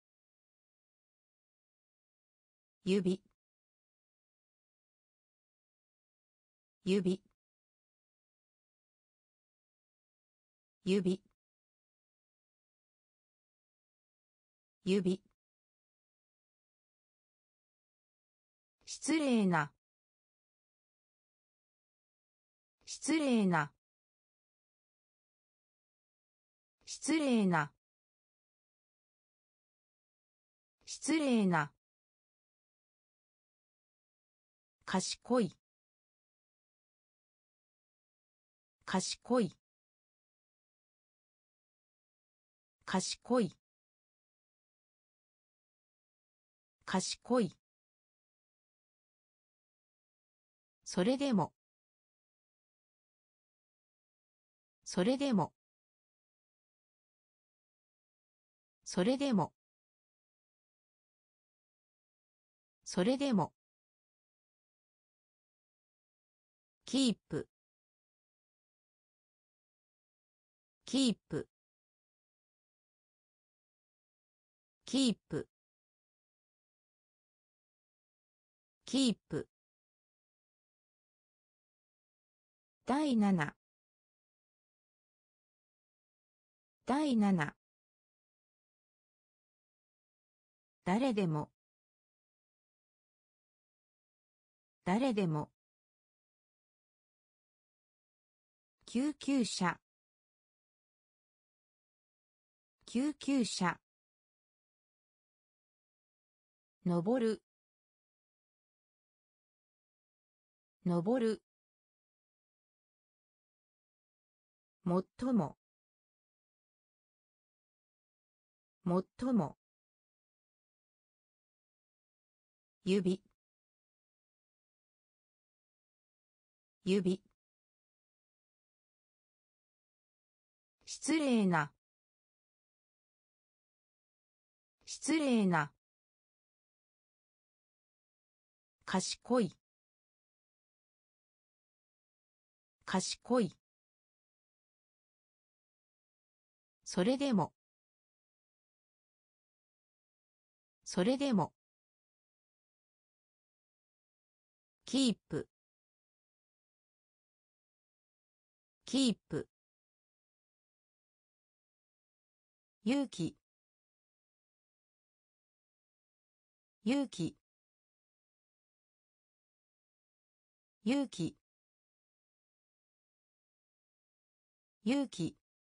指指指指失礼な失礼な失礼な失礼な賢い賢い賢い賢いそれでもそれでもそれでもそれでもキープキープキープキープ第七第七誰でも誰でも救急車救急車登る登る。最も。最も。指。指。失礼な。失礼な。賢い。賢い。それでも。それでも。キープ。キープ。勇気。勇気。勇気。勇気。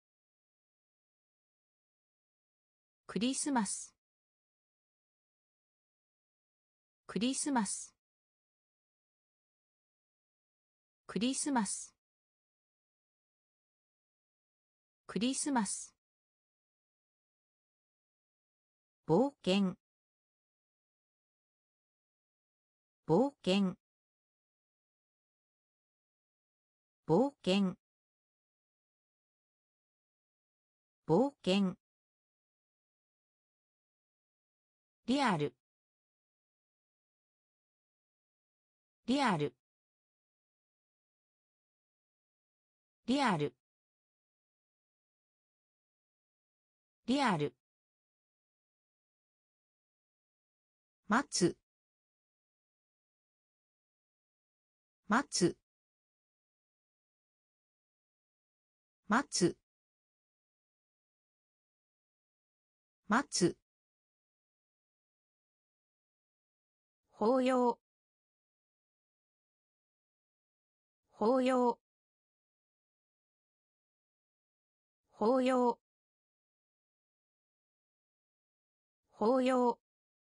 クリスマス。クリスマス。クリスマス。クリスマス。冒険。冒険。冒険。冒険。リアル。リアル。リアル。リアル。待つ。待つ。待つ。待つ。法要。法要。法要。法要。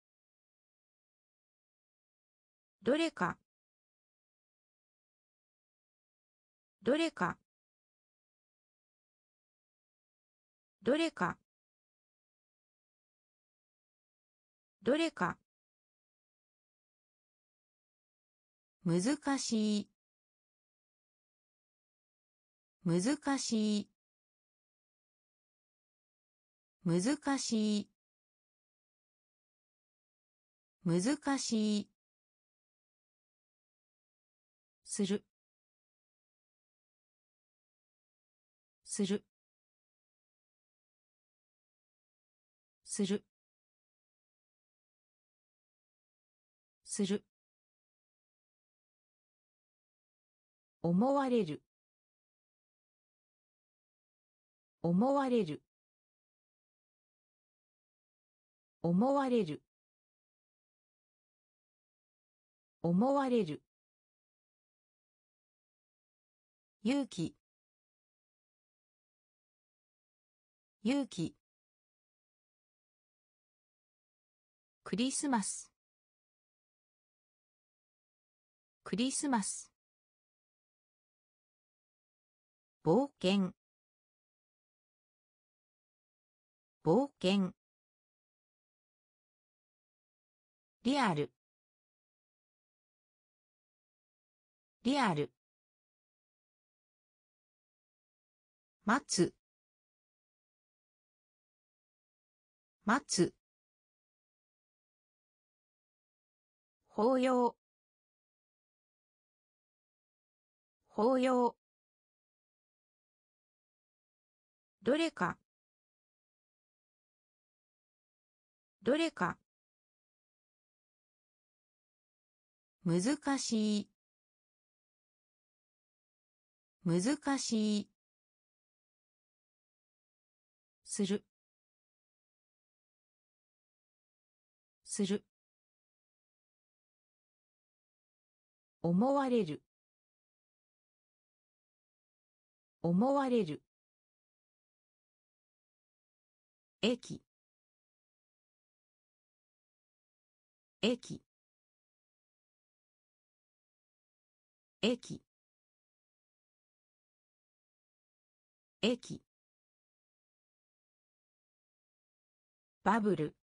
どれか。どれか。どれか。どれか。難しい。難しい。難しい。難しい。する。する。する。する。思われる。思われる。思われる。思われる。勇気。勇気。クリスマス。クリスマス。冒険。冒険。リアル。リアル。待つ。待つ。法要。法要。どれか。どれか。難しい。難しい。する。する。思われる。思われる。駅。駅。 駅駅バブル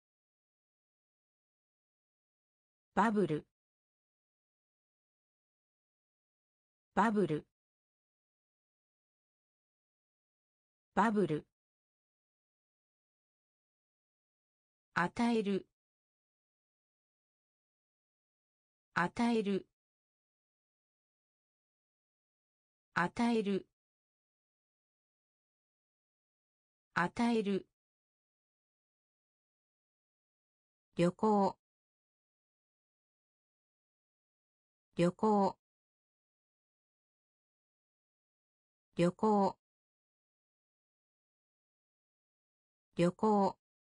バブルバブルバブル与える与える与える与える旅行旅行旅行旅行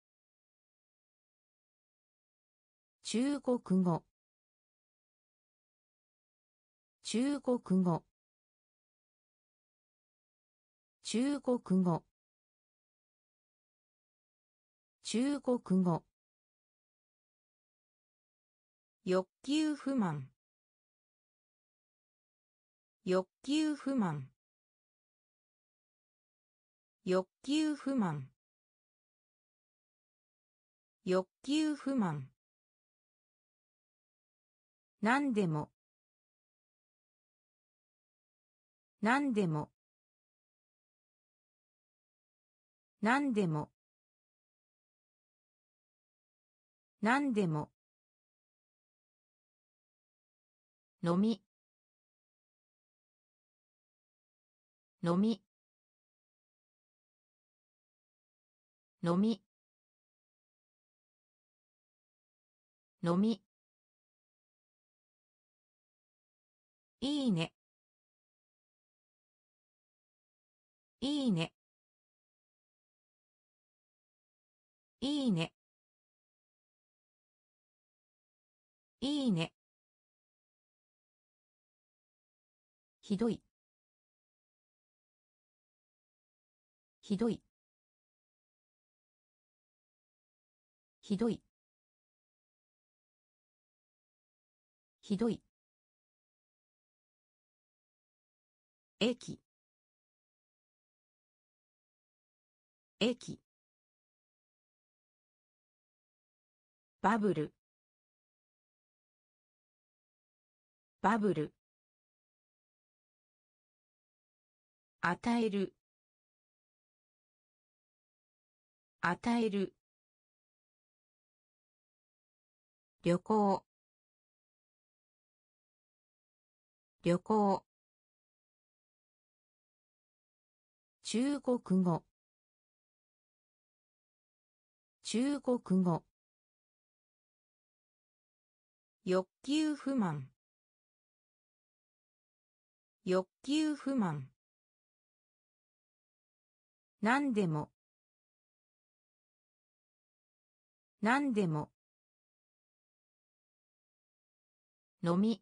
中国語中国語中国語中国語欲求不満欲求不満欲求不満欲求不満何でも何でも何でも何でも飲み飲み飲み飲みいいねいいねいいねいいねひどいひどいひどいひどい駅駅バブルバブル与える与える旅行旅行中国語中国語欲求不満欲求不満何でも何でも飲み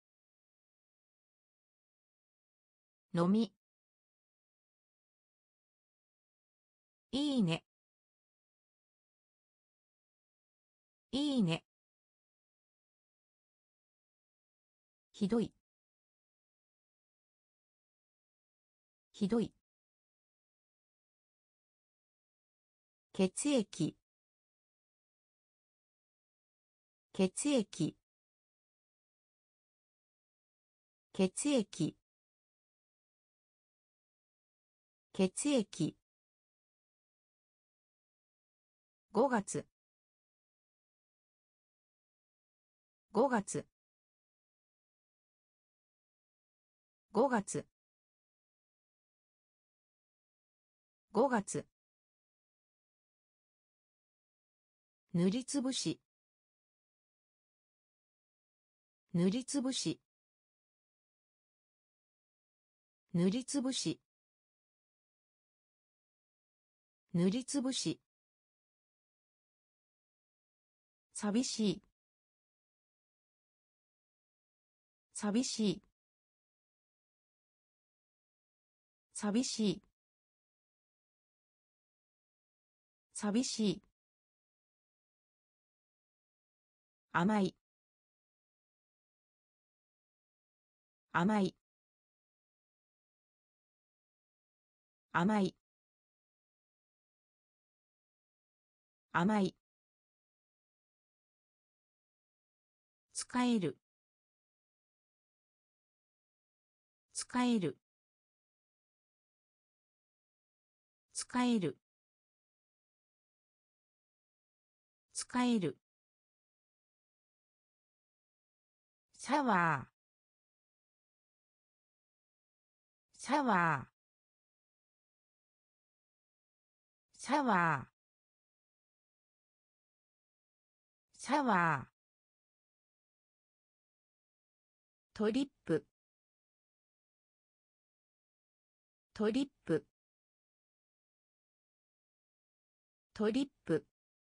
飲みいいねいいねひどいひどい血液血液血液血液ごがつごがつごがつごがつ塗りつぶし塗りつぶし塗りつぶし塗りつぶし寂しい寂しい寂しい寂しい甘い甘い甘い甘い使える使える使える使えるシャワーシャワーシャワーシャワートリップトリップトリップ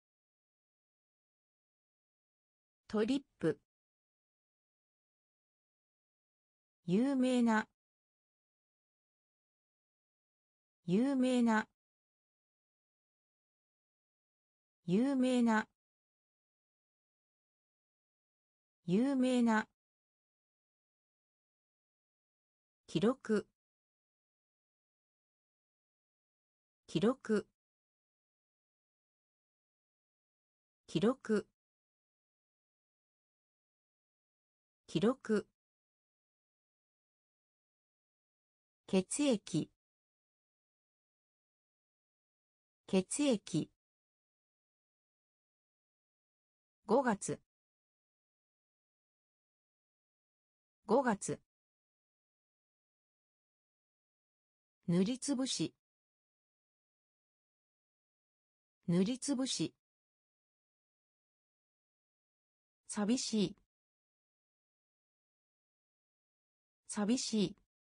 トリップ有名な有名な有名な有名な記録記録記録記録血液血液ごがつごがつ塗りつぶし塗りつぶし寂しい寂しい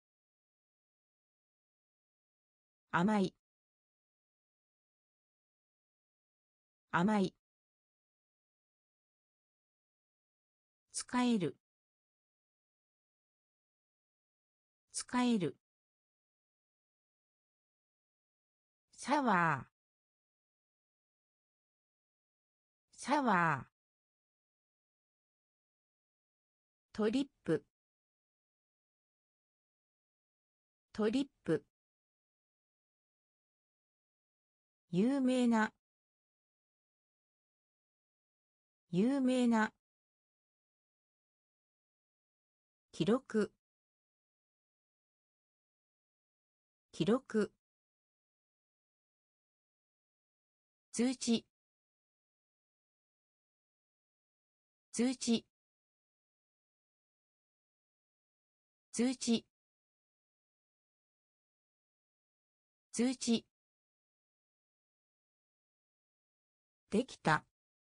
甘い甘い使える使えるシャワーシャワートリップトリップ有名な有名な記録記録通知通知通知通知できた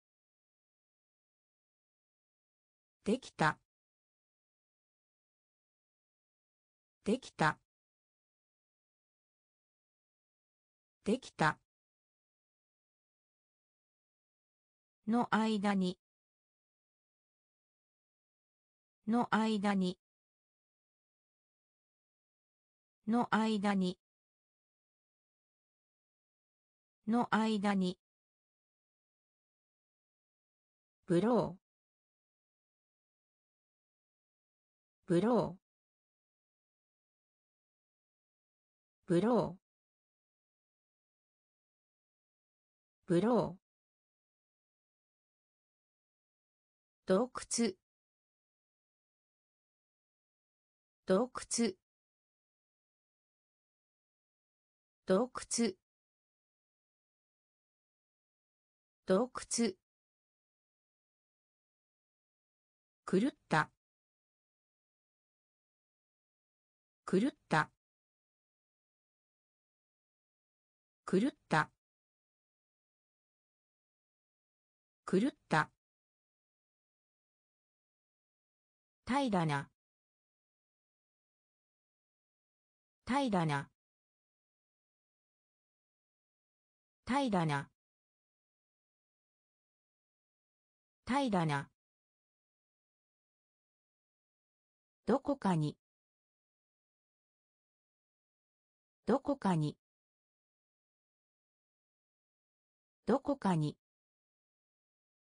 できたできたできたの間にの間にの間にの間にブローブローブローブロー洞窟洞窟洞窟洞窟狂った狂った狂った狂った平らな平らな平らな平らなどこかにどこかにどこかに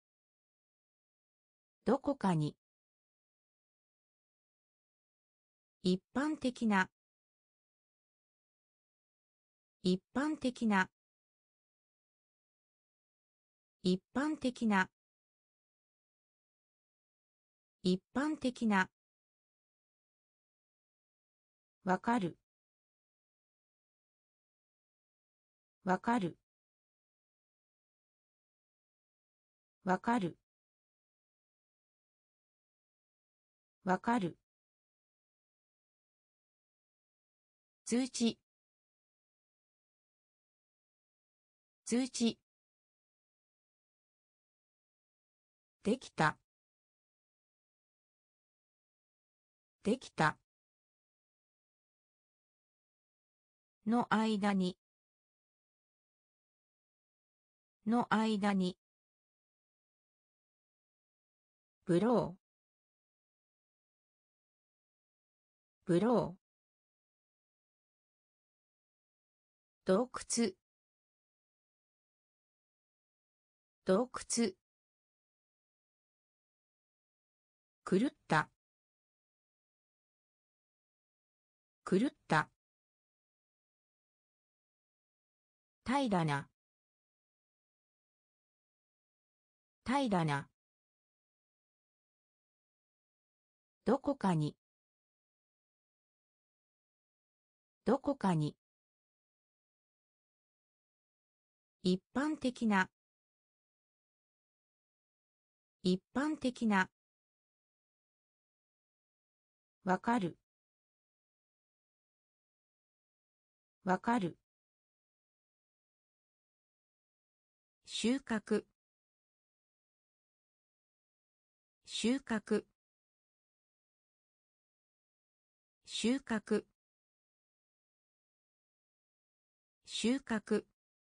どこかに一般的な一般的な一般的な一般的なわかるわかるわかるわかる通知通知できたできたの間にの間にブローブロー洞窟洞窟狂った狂った平らな平らなどこかにどこかに一般的な一般的なわかるわかる収穫収穫収穫収穫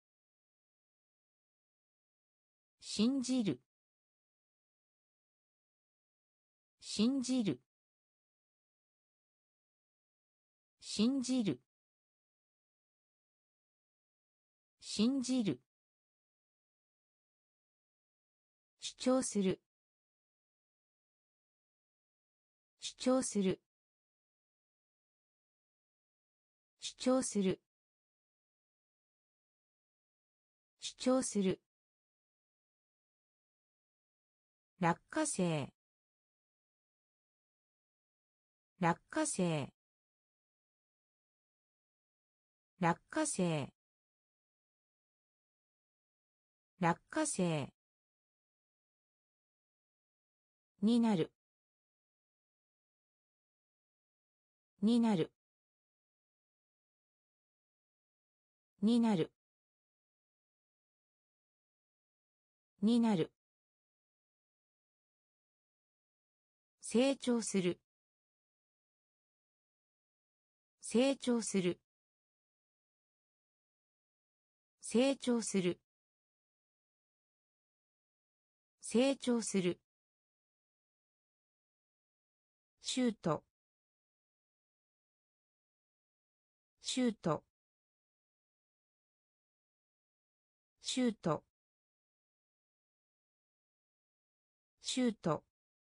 信じる信じる信じる信じる主張する主張する主張する主張する落花生落花生落花生落花生になるになるになるになる成長する成長する成長する成長するシュートシュートシュートシュート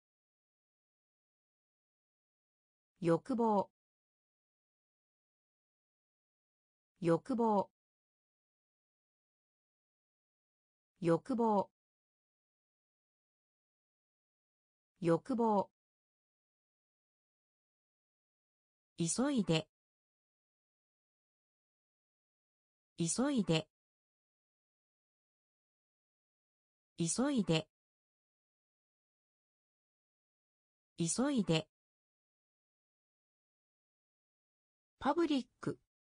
欲望欲望欲望欲望急いで急いで急いで急いでパブリック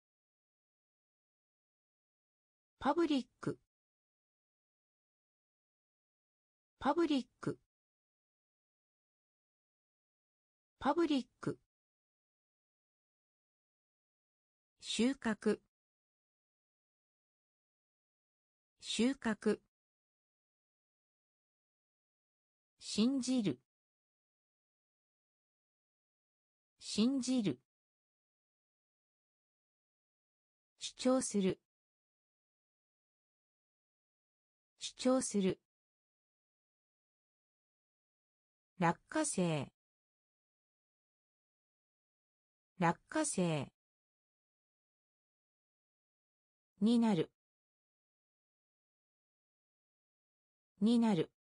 パブリックパブリックパブリック収穫収穫信じる信じる主張する主張する落花生落花生になるになる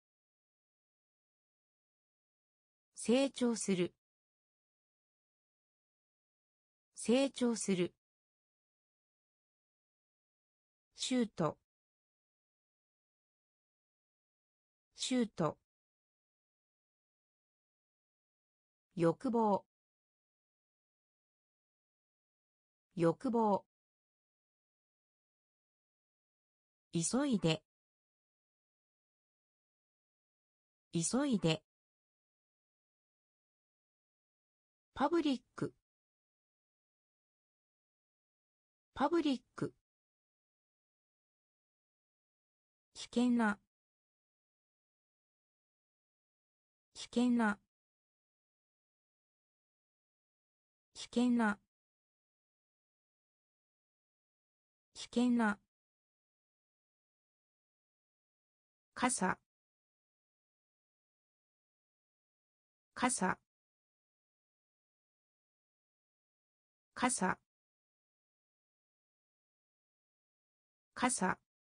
成長する成長するシュートシュート欲望欲望急いで急いでパブリックパブリック危険な危険な危険な危険な傘傘傘傘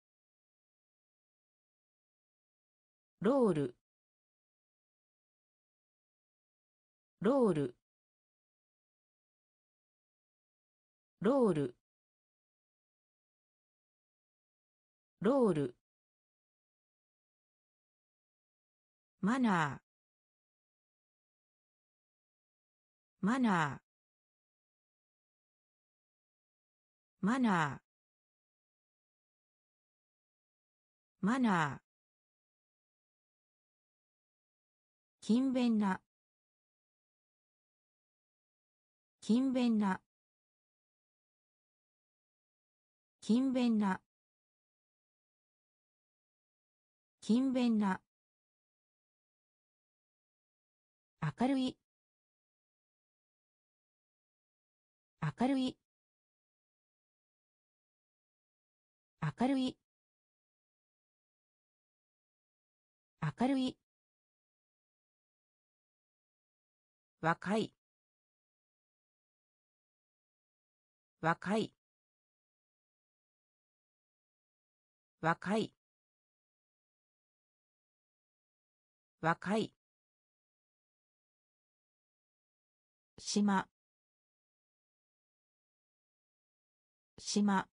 ロールロールロールロールマナーマナーマナーマナー勤勉な勤勉な勤勉な勤勉な明るい明るい明るい明るい若い若い若い若い島島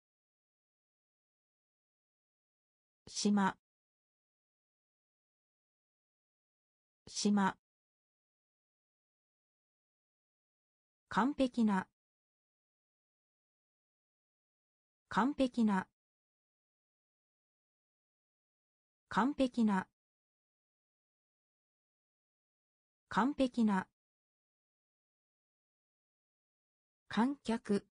島島完璧な完璧な完璧な完璧な観客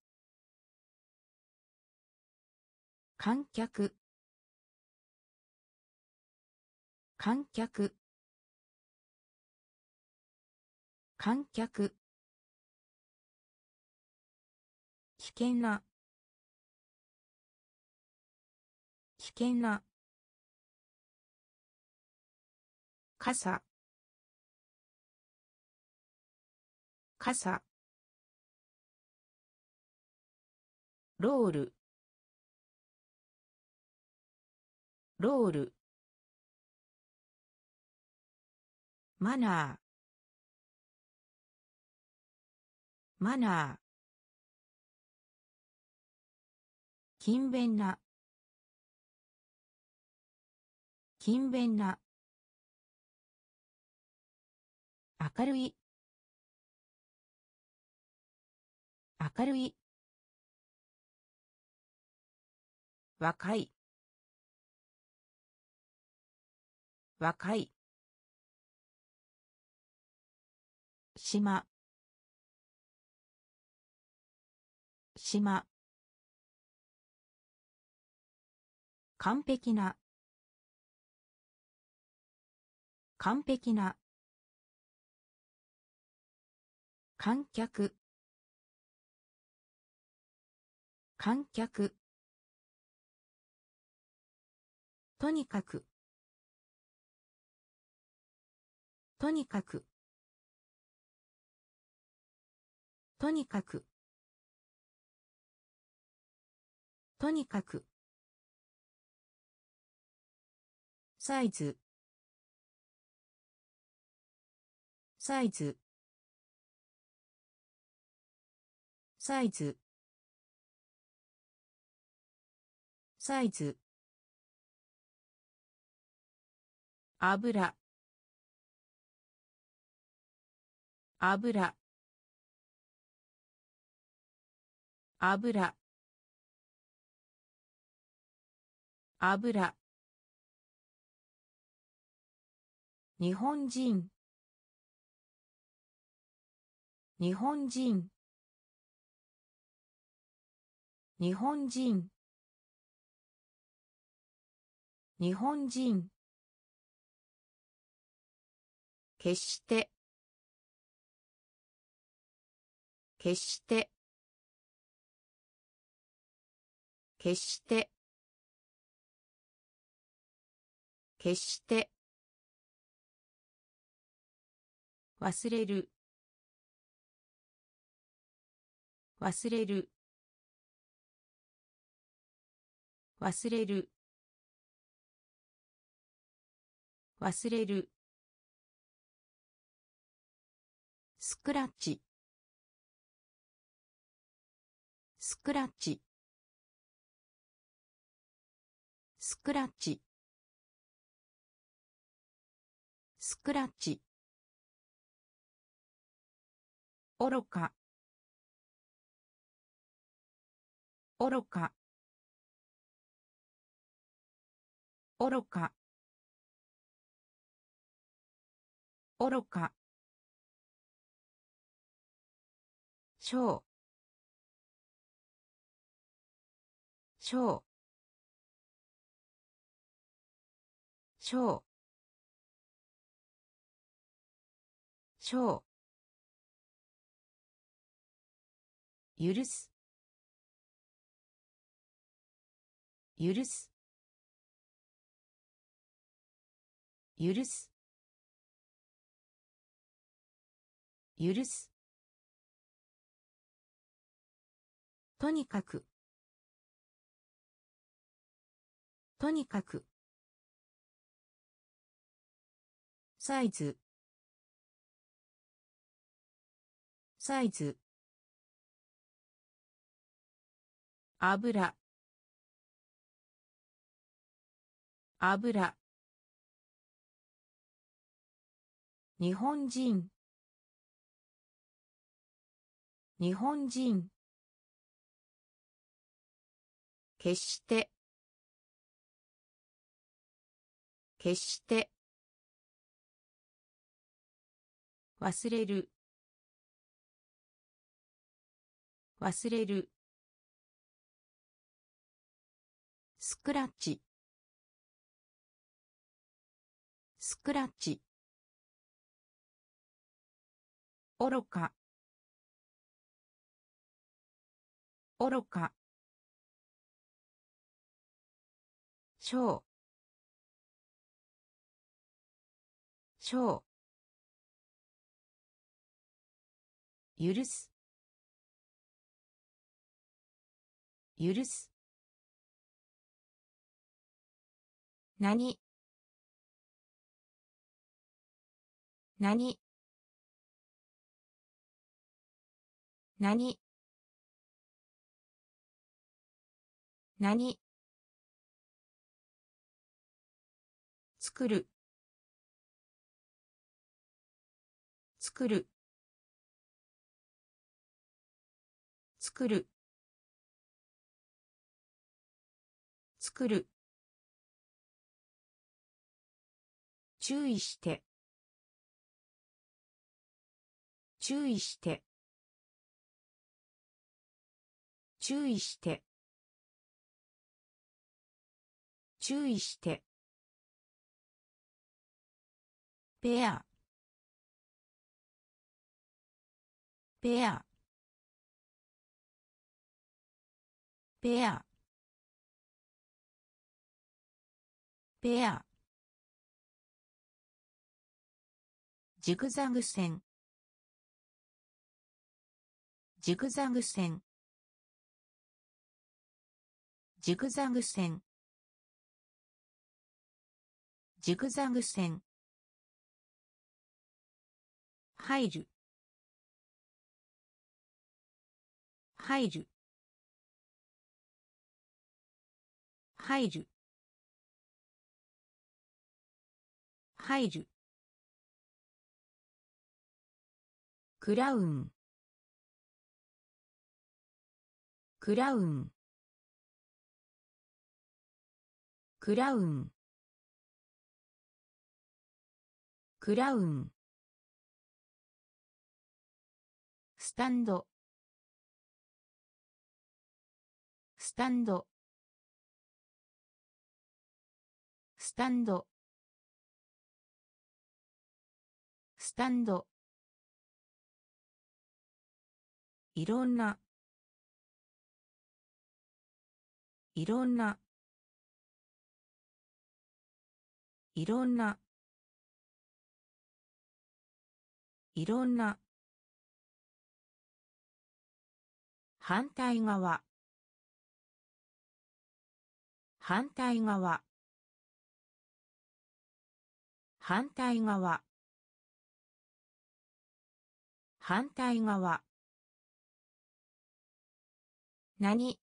観客観客観客危険な危険な傘傘ロールロールマナーマナー勤勉な勤勉な明るい明るい若い若い島島完璧な完璧な観客観客とにかくとにかくとにかくとにかくサイズサイズサイズサイズ油油油油日本人日本人日本人日本人決して決して決して決して忘れる忘れる忘れる忘れるスクラッチスクラッチスクラッチスクラッチ愚か愚か愚か愚か小小小小許す許す許す許すとにかくとにかくサイズサイズ油油日本人日本人決して決して忘れる忘れるスクラッチスクラッチ愚か愚か小小許す許す何何何何作る作る作る作る注意して注意して注意して注意してペアペアペアペアジグザグ線ジグザグ線ジグザグ線ジグザグ線入る入る入る入るクラウンクラウンクラウンクラウンスタンドスタンドスタンドスタンドいろんないろんないろんないろんな反対側反対側反対側反対側何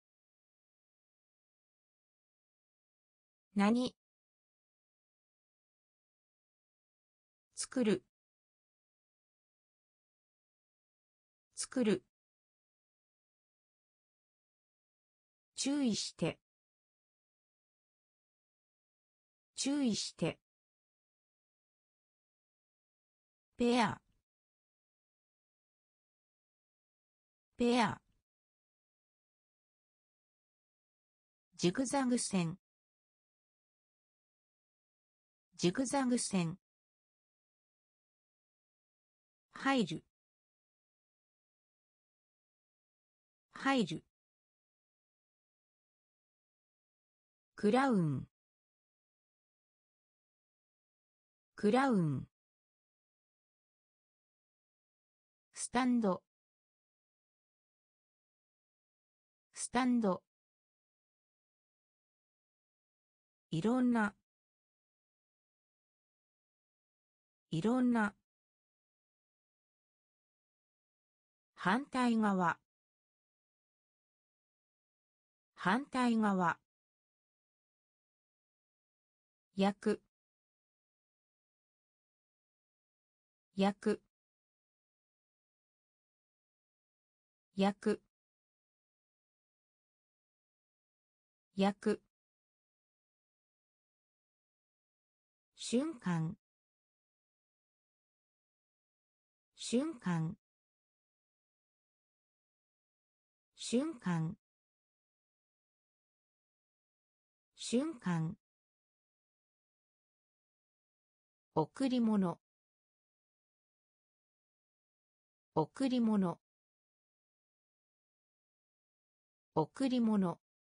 何作る作る注意して注意してペアペアジグザグ線ジグザグ線入る入るクラウンクラウンスタンドスタンドいろんないろんな反対側反対側焼く焼く焼く焼く瞬間瞬間瞬間瞬間贈り物贈り物贈り物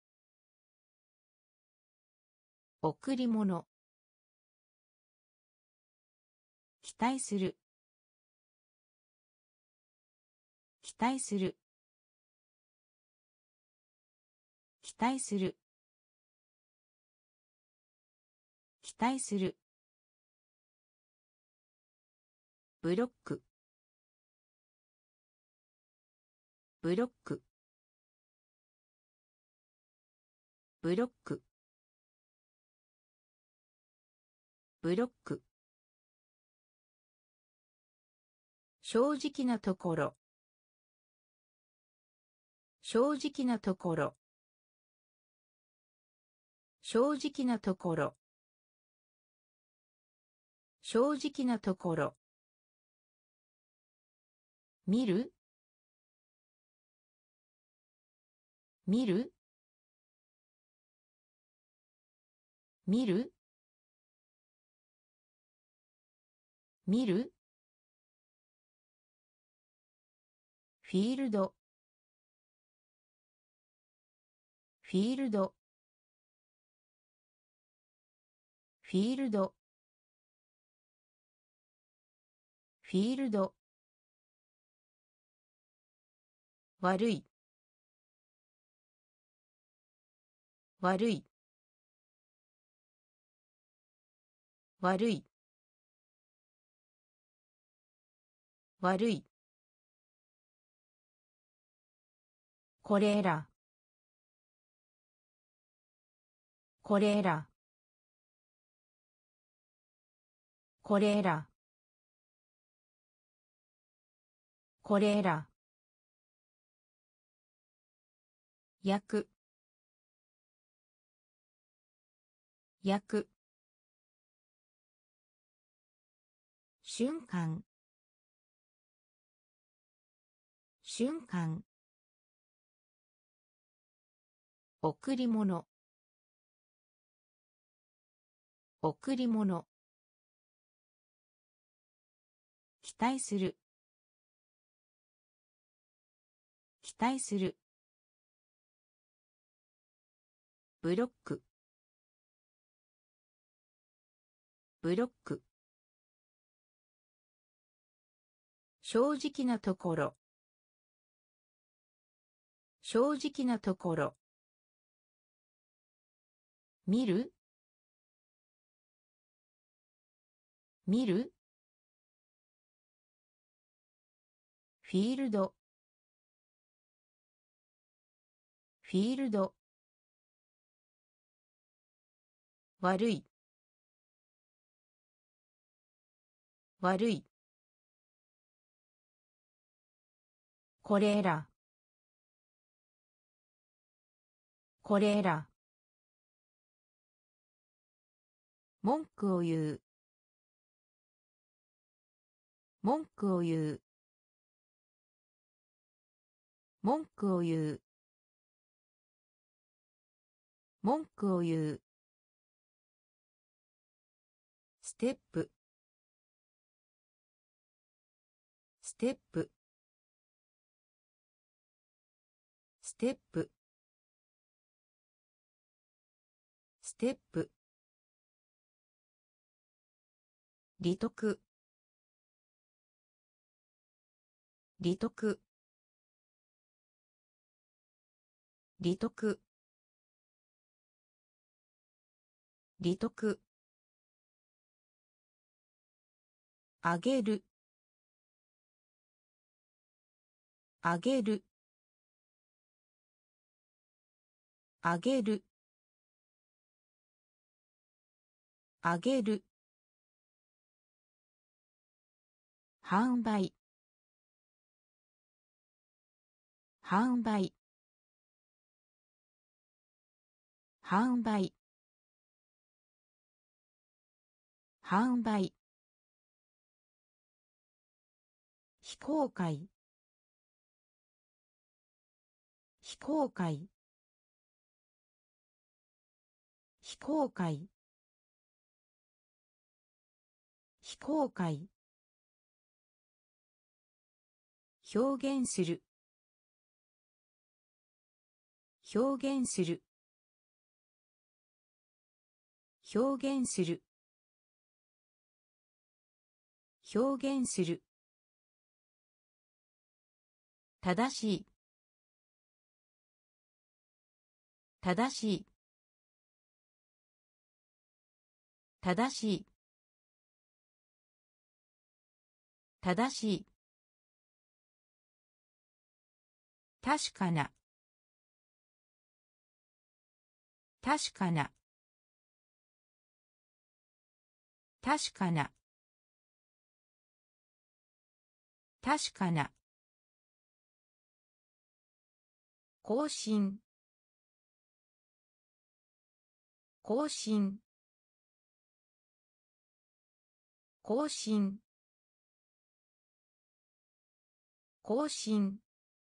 贈り物期待する期待する期待する期待するブロックブロックブロックブロック正直なところ正直なところ正直なところ正直なところ見る見る見る見るフィールドフィールドフィールドフィールド悪い悪い悪い悪いこれらこれらこれらこれら焼く焼く瞬間瞬間贈り物贈り物期待する期待するブロックブロック正直なところ正直なところ見る見るフィールドフィールド悪い悪いこれらこれら文句を言う文句を言う文句を言う文句を言うステップステップステップステップ利得利得利得利得あげるあげるあげるあげる販売販売販売販売非公開非公開非公開非公開表現する表現する表現する表現する正しい正しい正しい正しい確かな確かな確かな確かな更新更新更新更新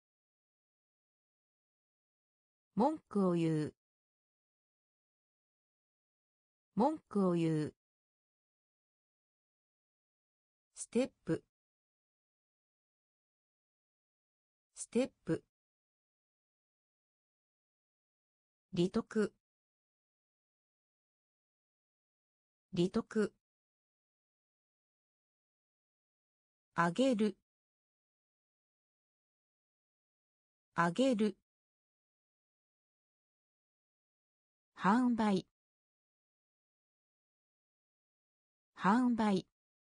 文句を言う文句を言うステップステップ利得利得あげるあげる販売販売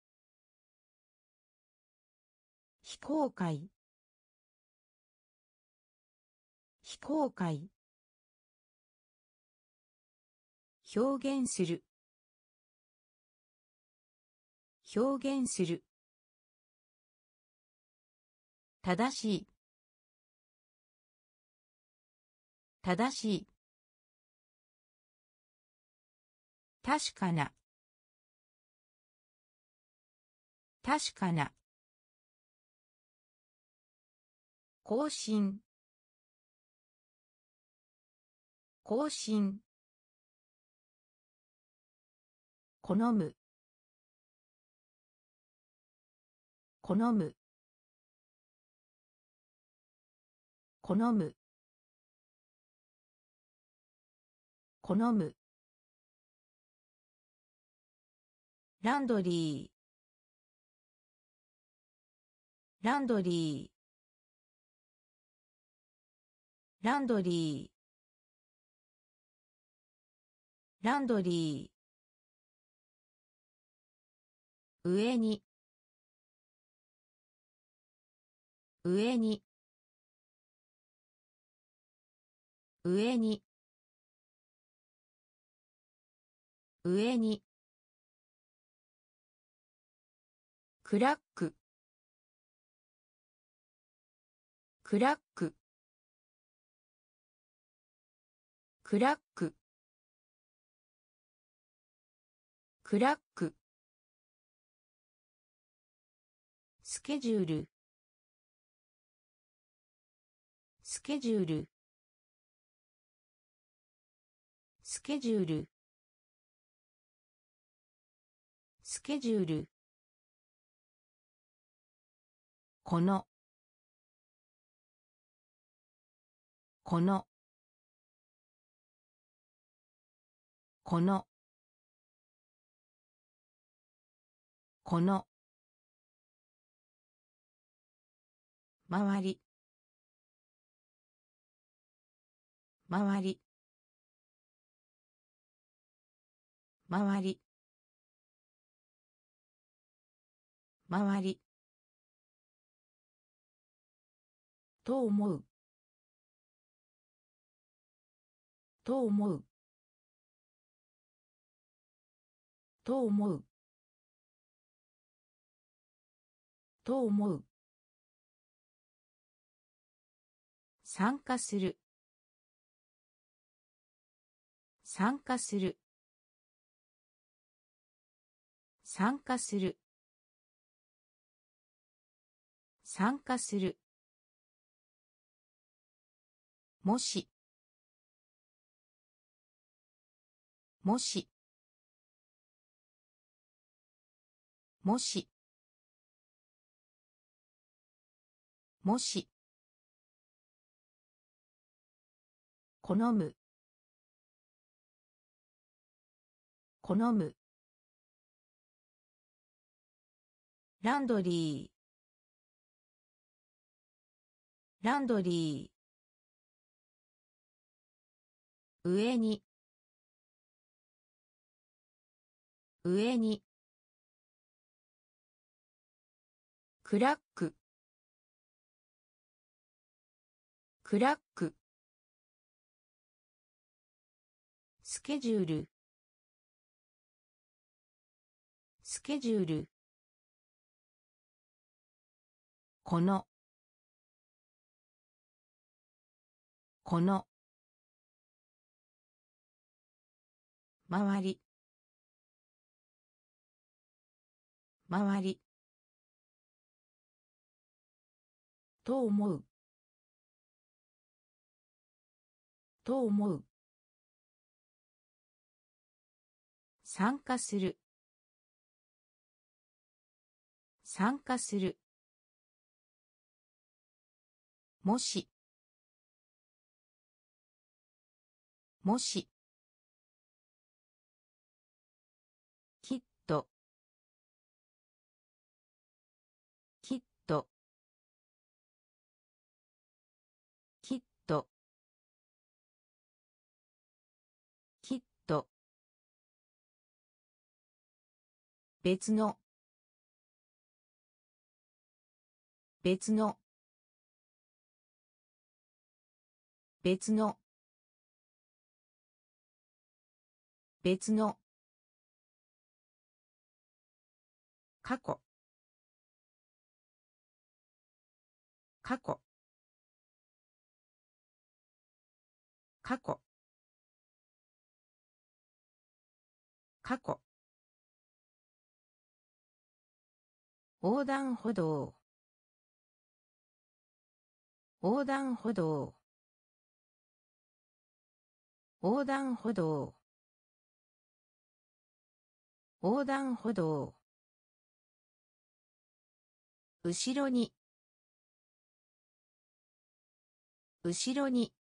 非公開非公開表現する表現する正しい正しい確かな確かな更新更新好む好む好む好むランドリーランドリーランドリーランドリー上に上に上に上にクラッククラッククラッククラックスケジュールスケジュールスケジュールスケジュールこのこのこのこの周り周り周り周りと思うと思うと思うと思う参加する参加する参加する参加するもしもしもしもし好む好むランドリーランドリー上に上にクラッククラックスケジュールスケジュールこのこの周り周りと思うと思う参加する参加するもしもしきっときっと別の別の別の別の過去過去過去過去横断歩道横断歩道横断歩道横断歩道後ろに後ろに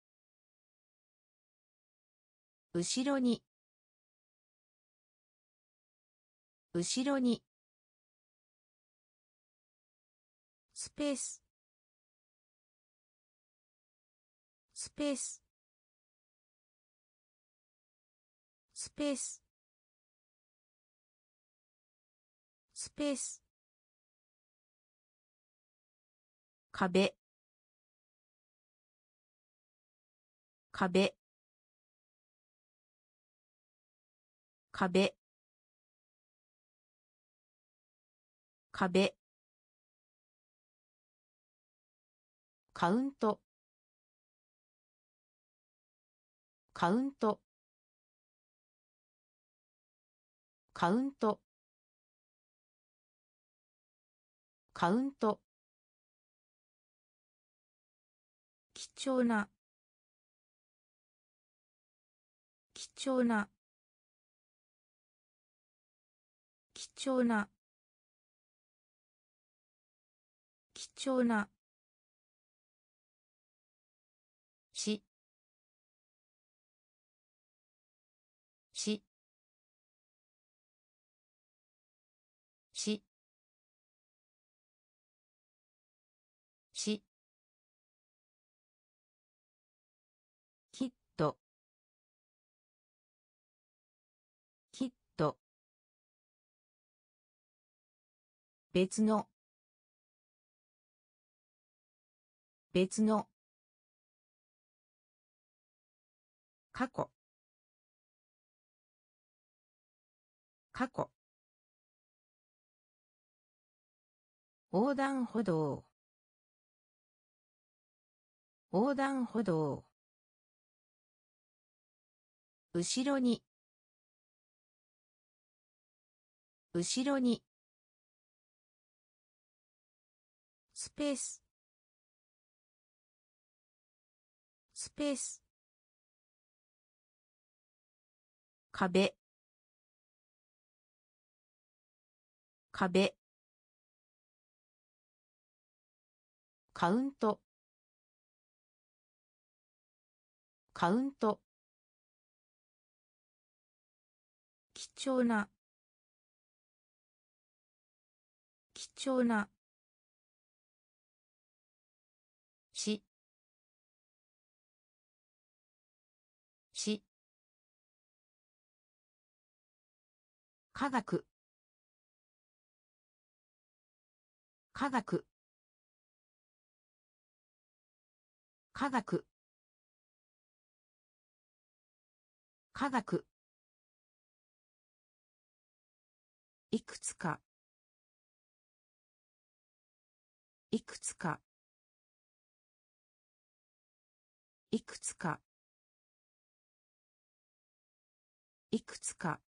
後ろに後ろにスペーススペーススペーススペース壁壁壁壁カウントカウントカウントカウント貴重な貴重な貴重な貴重なししししきっときっと別の別の過去過去横断歩道横断歩道後ろに後ろにスペーススペース壁壁カウントカウント貴重な貴重なしし科学科学科学科学いくつかいくつかいくつかいくつか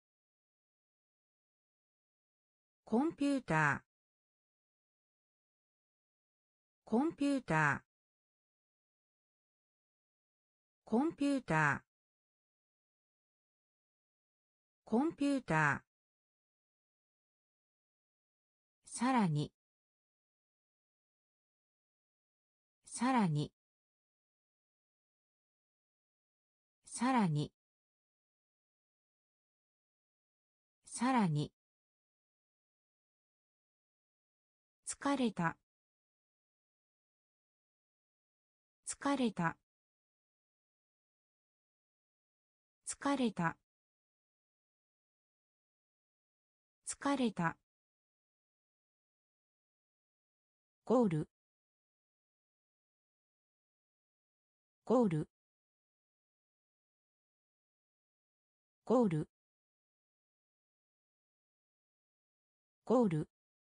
コンピューターコンピューターコンピューターコンピューターさらにさらにさらにさらに疲れた疲れた疲れた疲れた。ゴール。ゴール。ゴール。ゴール。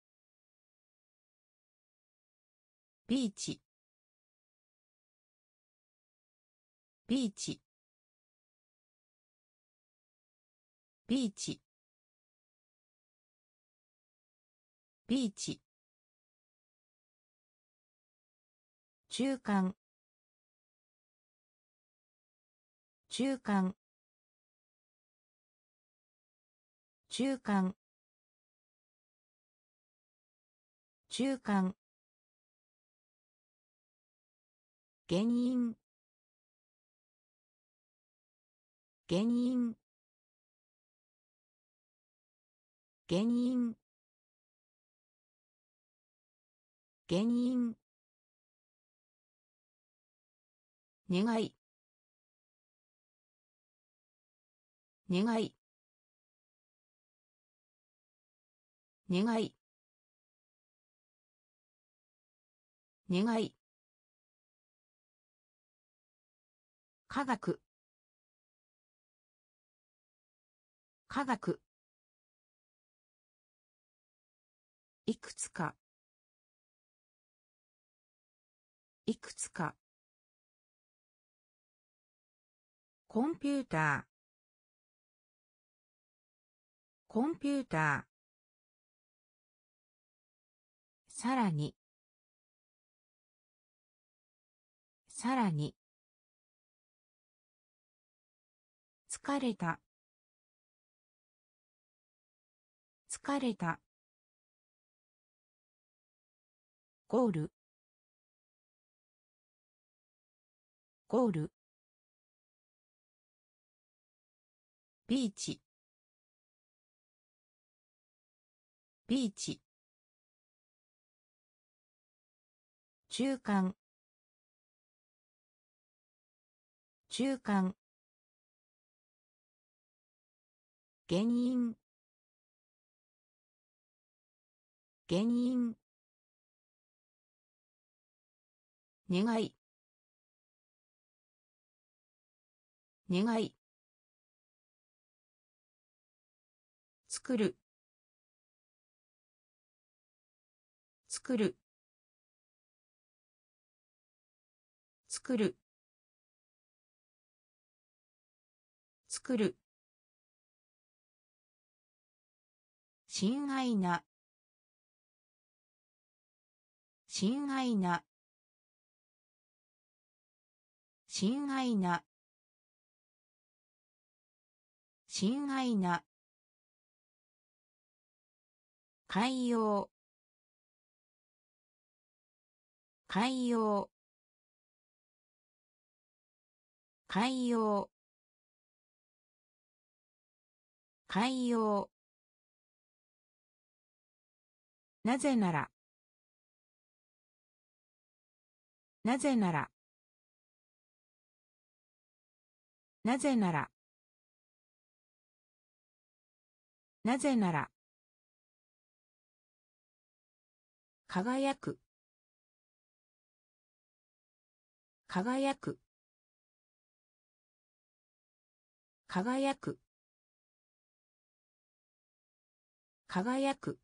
ビーチ。ビーチ。ビーチ。ビーチ。中間。中間。中間。中間。原因。原因。原因。原因。願い。願い。願い。願い。科学。科学。いくつか。いくつか。コンピューター。コンピューター。さらに。さらに。疲れた。疲れた。ゴール。ゴール。ビーチ。ビーチ。中間。中間。原因。原因。願い。願い。作る。作る。作る。作る。親愛な。親愛な。親愛な。親愛な。海洋。海洋。海洋。海洋。なぜなら。なぜなら。なぜなら。なぜなら。輝く。輝く。輝く。輝く。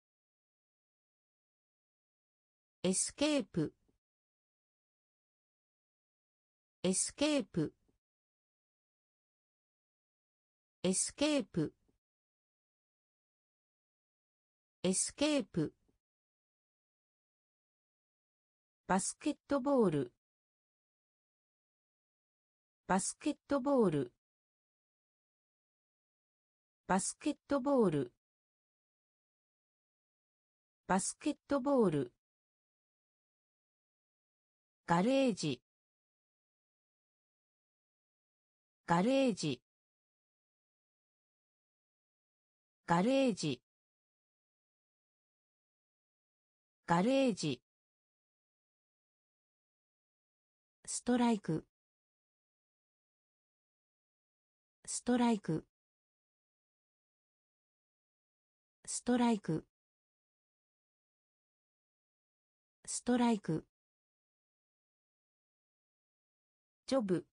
エスケープ。エスケープ。エスケープ。エスケープ。バスケットボール。バスケットボール。バスケットボール。バスケットボール。ガレージ。ガレージ。ガレージ。ガレージ。ストライク。ストライク。 ストライクストライクジョブ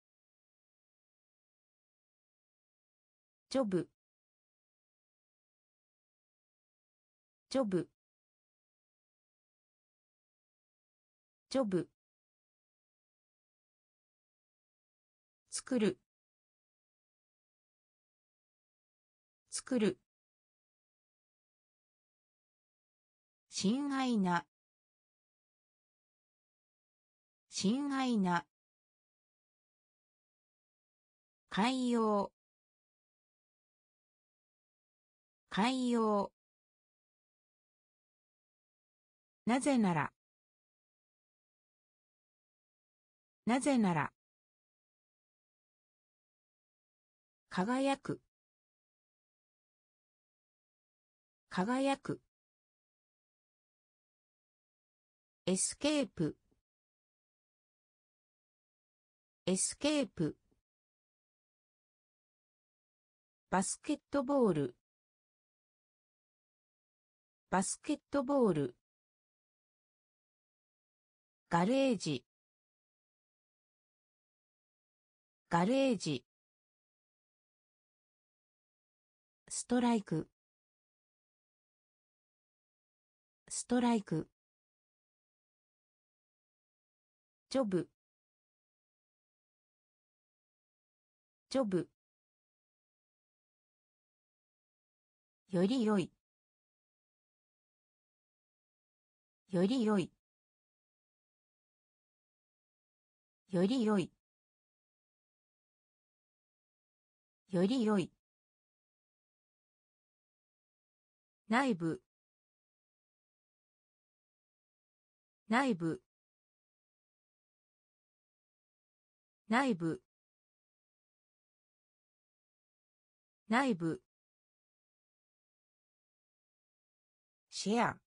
ジョブジョブジョブ作る作る親愛な親愛な海洋海洋なぜならなぜなら輝く輝くエスケープエスケープバスケットボールバスケットボールガレージガレージストライクストライクジョブジョブより良いより良いより良いより良い内部内部内部内部シェア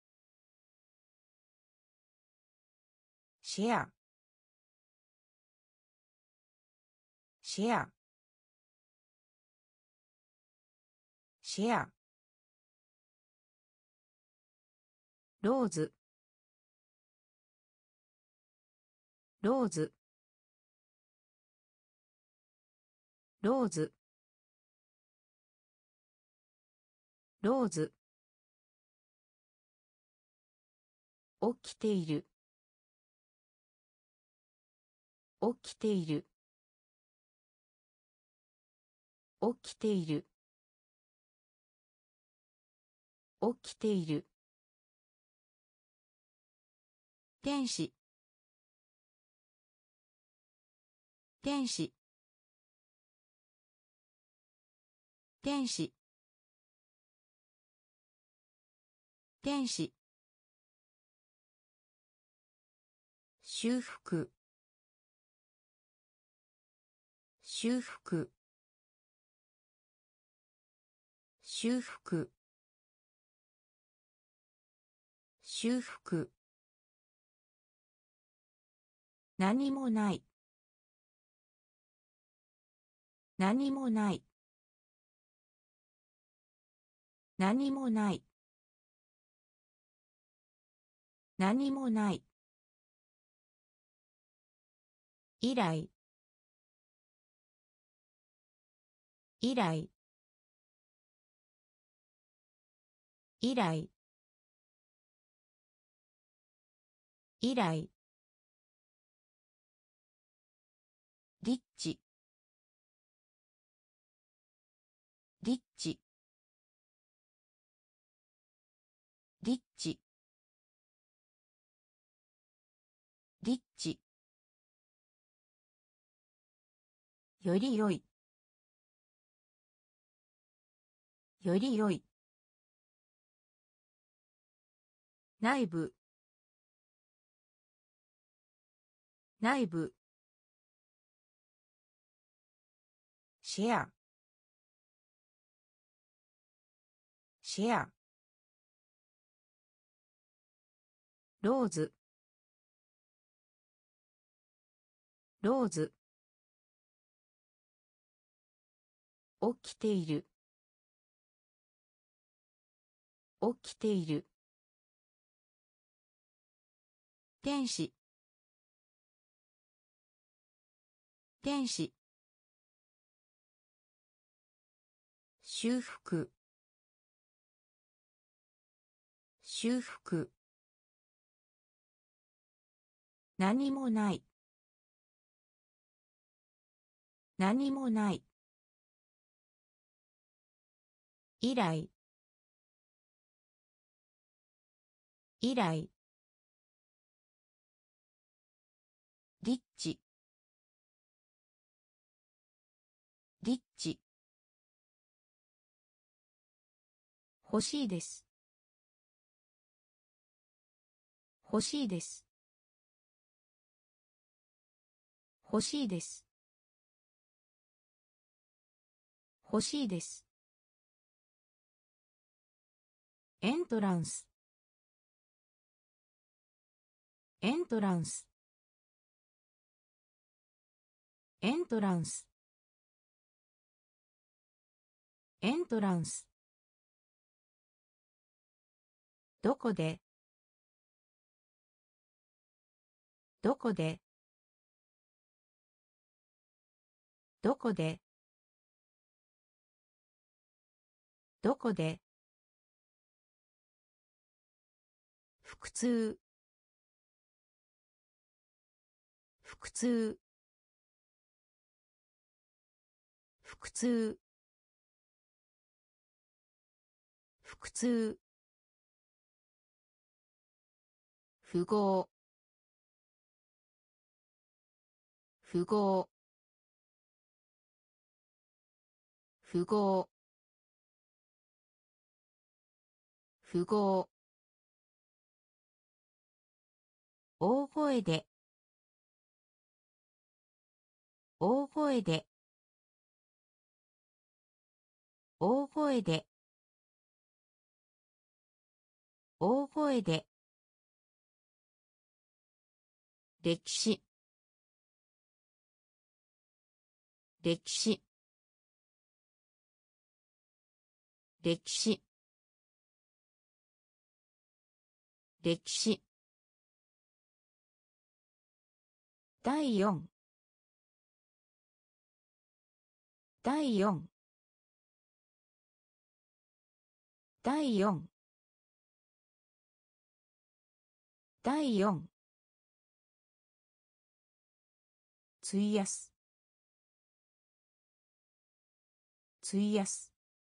シェアシェアシェアローズローズローズローズ起きている起きている起きている起きている天使天使天使天使修復修復修復修復何もない何もない何もない何もない以来以来以来以来リッチリッチリッチリッチより良いより良い内部内部シェアシェアローズローズ起きている起きている。天使天使修復修復何もない何もない以来以来リッチリッチ欲しいです欲しいです欲しいです欲しいですエントランスエントランスエントランスエントランスどこでどこでどこでどこで腹痛腹痛腹痛腹痛符号符号符号符号大声で大声で大声で大声で歴史歴史歴史歴史だいよんだいよんだいよんだいよん費やす費やす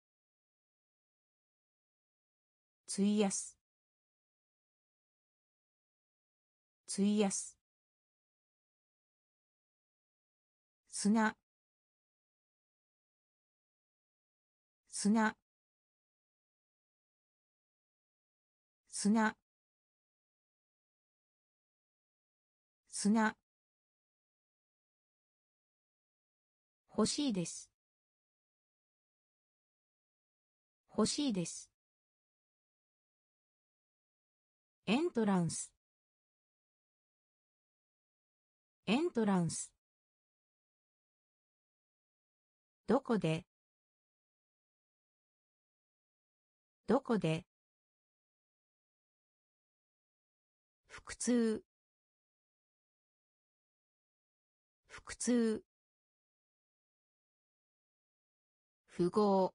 費やす費やす砂砂砂砂欲しいです欲しいですエントランスエントランスどこでどこで腹痛腹痛符号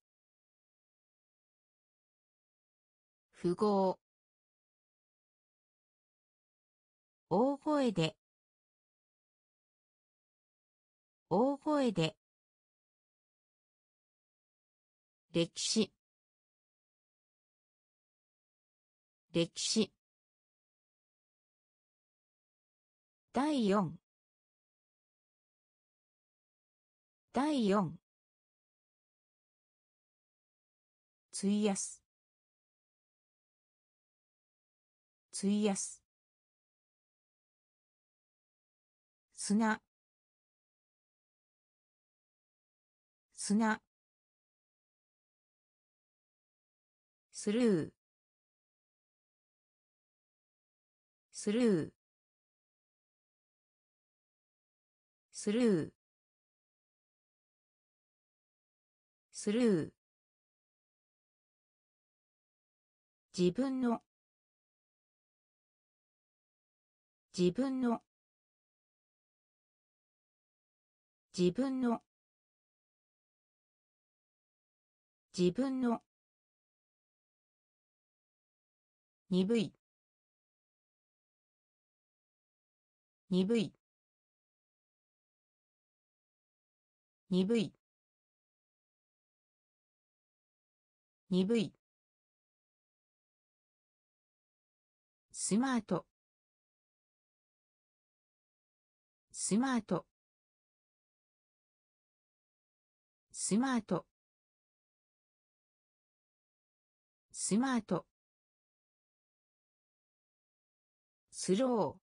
符号大声で大声で歴史歴史だいよんだいよん費やす費やす砂砂スルースルースルースルー自分の自分の自分の自分の鈍い鈍い鈍い鈍いスマートスマートスマートスマートスロー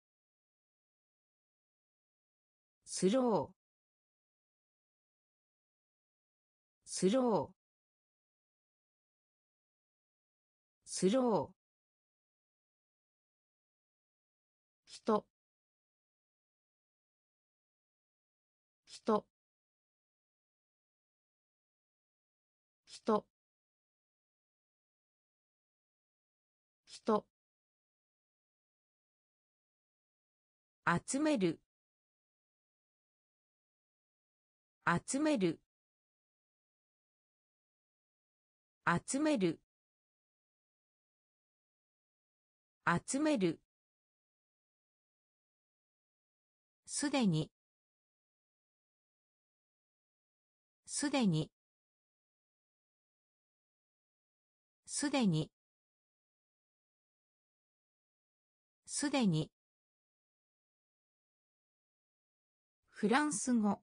スロースロースロー人人人人集める集める集める集めるすでにすでにすでにすでにフランス語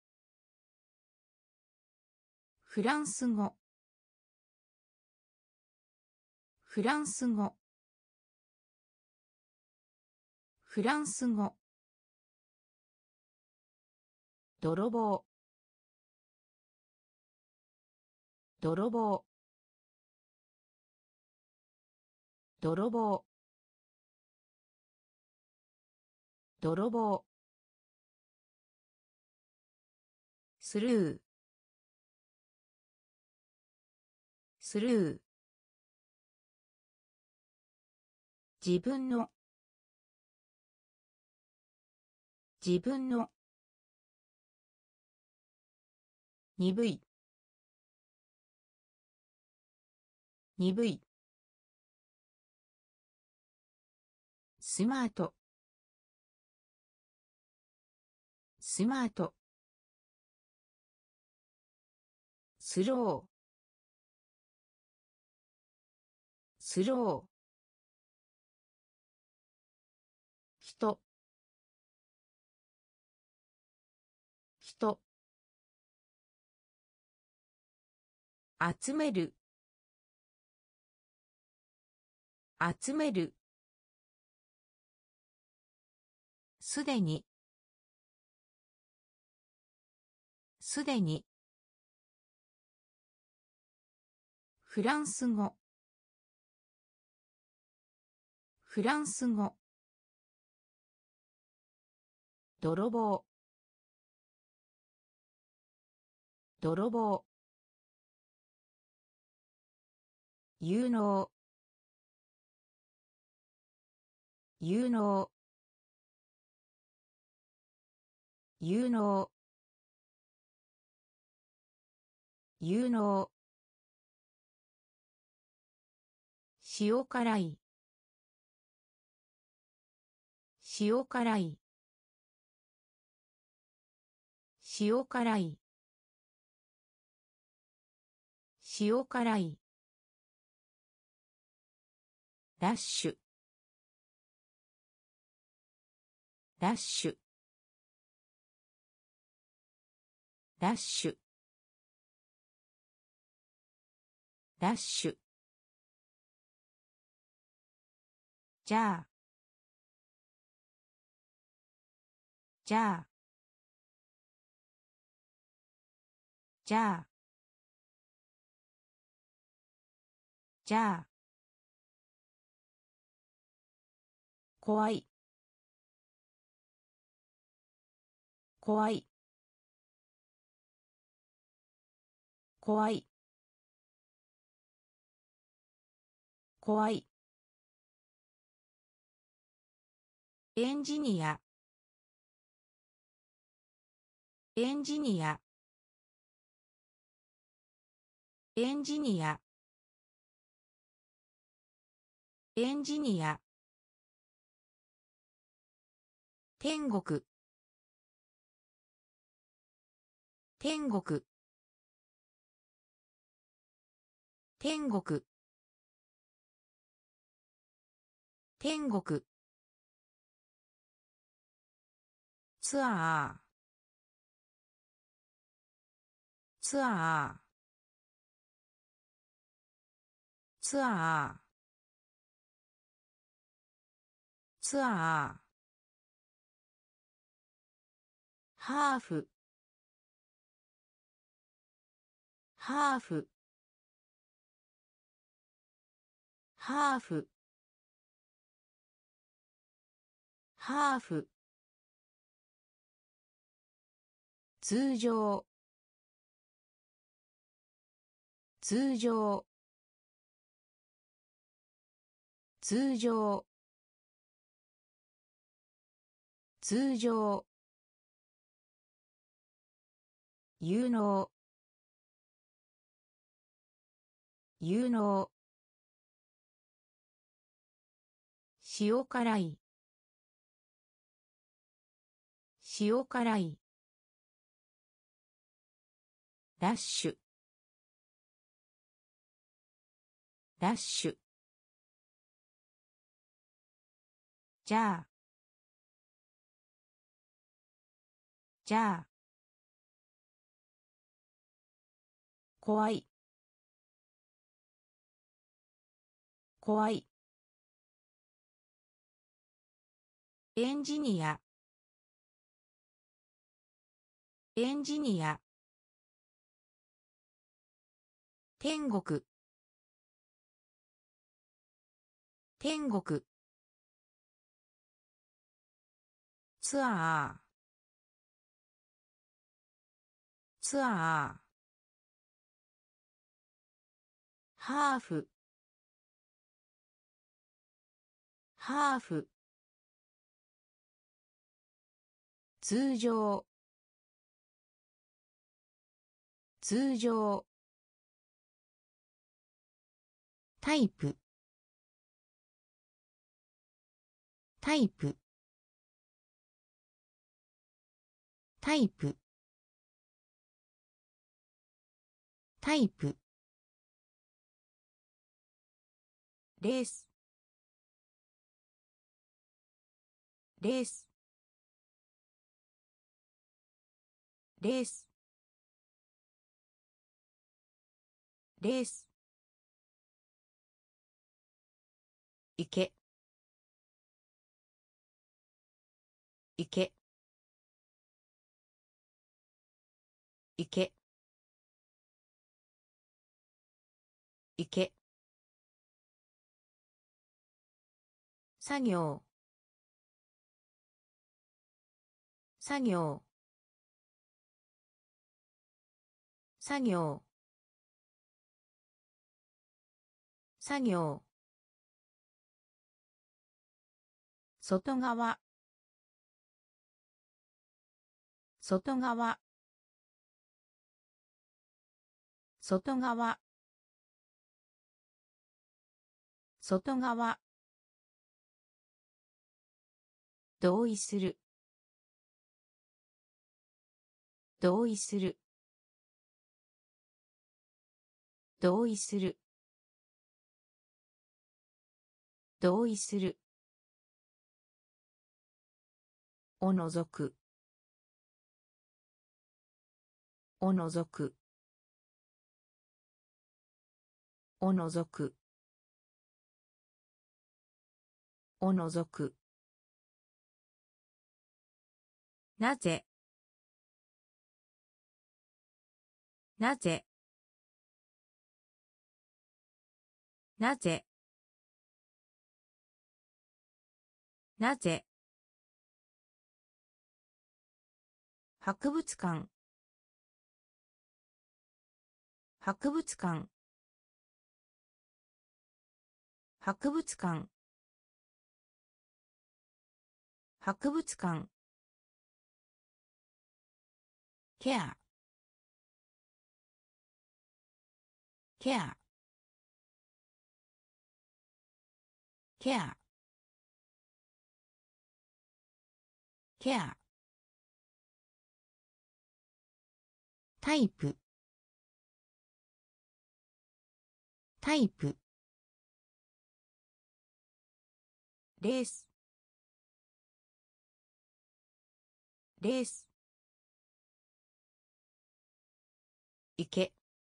フランス語フランス語フランス語泥棒泥棒泥棒泥棒スルースルー自分の自分の鈍い鈍いスマートスマートスロースロー人人集める集めるすでにすでにフランス語フランス語泥棒泥棒有能有能有能有能塩辛い塩辛い塩辛い塩辛いダッシュダッシュダッシュダッシュじゃあじゃあじゃあじゃあ怖い怖い怖い怖い。エンジニア。エンジニア。エンジニア。エンジニア。天国。天国。天国。天国。ツアー。ツアー。ツアー。ツアー。ハーフ。ハーフ。ハーフ。ハーフ。通常。通常。通常。通常。有能。有能。塩辛い。塩辛い。ラッシュ。ラッシュ。じゃあ。じゃあ。怖い。怖い。エンジニア。エンジニア。天国。天国。ツアー。ツアー。ハーフ。ハーフ。通常。通常。タイプ。タイプ。タイプ。タイプ。レース。レース。レース。レース。いけ。いけ。いけ。いけ。作業。作業。作業。作業。外側。外側。外側。外側。同意する。同意する。同意する。同意する。おのぞく。おのぞく。おのぞく。おのぞく。なぜ。なぜ。なぜ。なぜ。博物館。博物館。 博物館博物館ケアケアケアケアタイプタイプレースレース池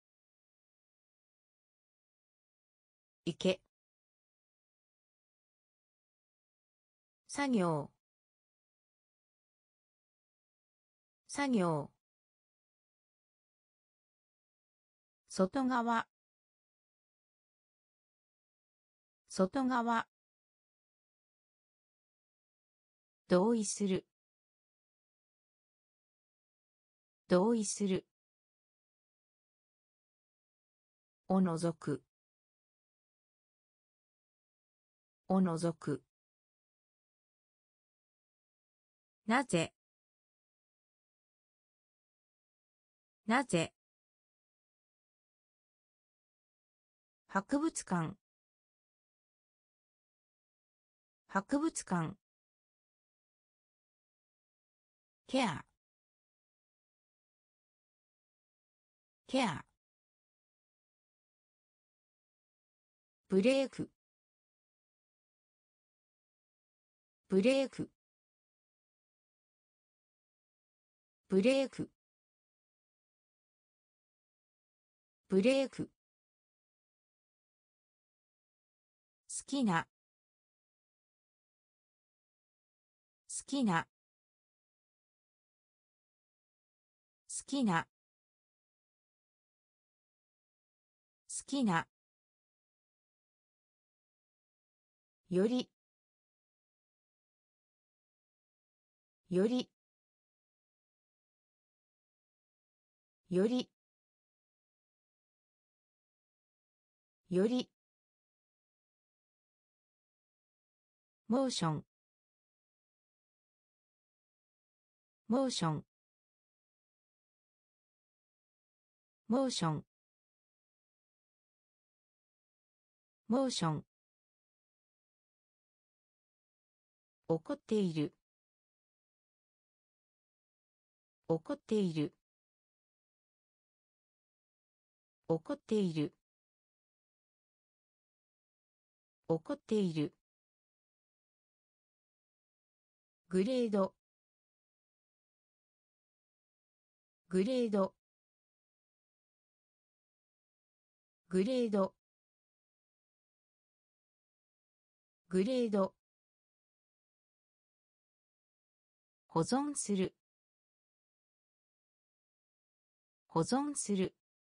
池作業作業外側外側同意する同意するおのぞくおのぞくなぜなぜ博物館博物館ケアケアブレークブレークブレークブレーク好きな好きな好きな好きなよりよりよりよりモーションモーションモーションモーション怒っている怒っている怒っている怒っているグレードグレードグレードグレード保存する保存する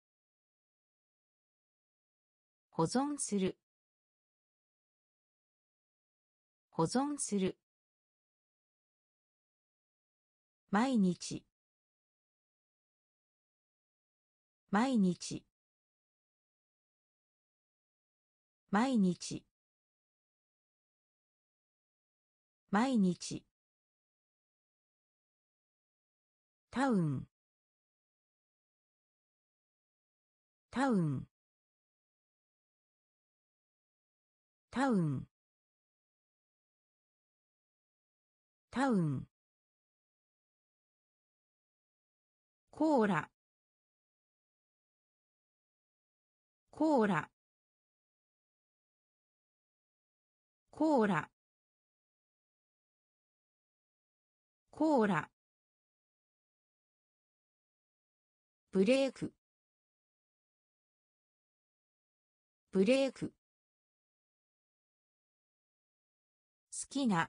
保存する保存する毎日毎日毎日毎日タウンタウンタウンタウンコーラコーラコーラコーラブレークブレーク好きな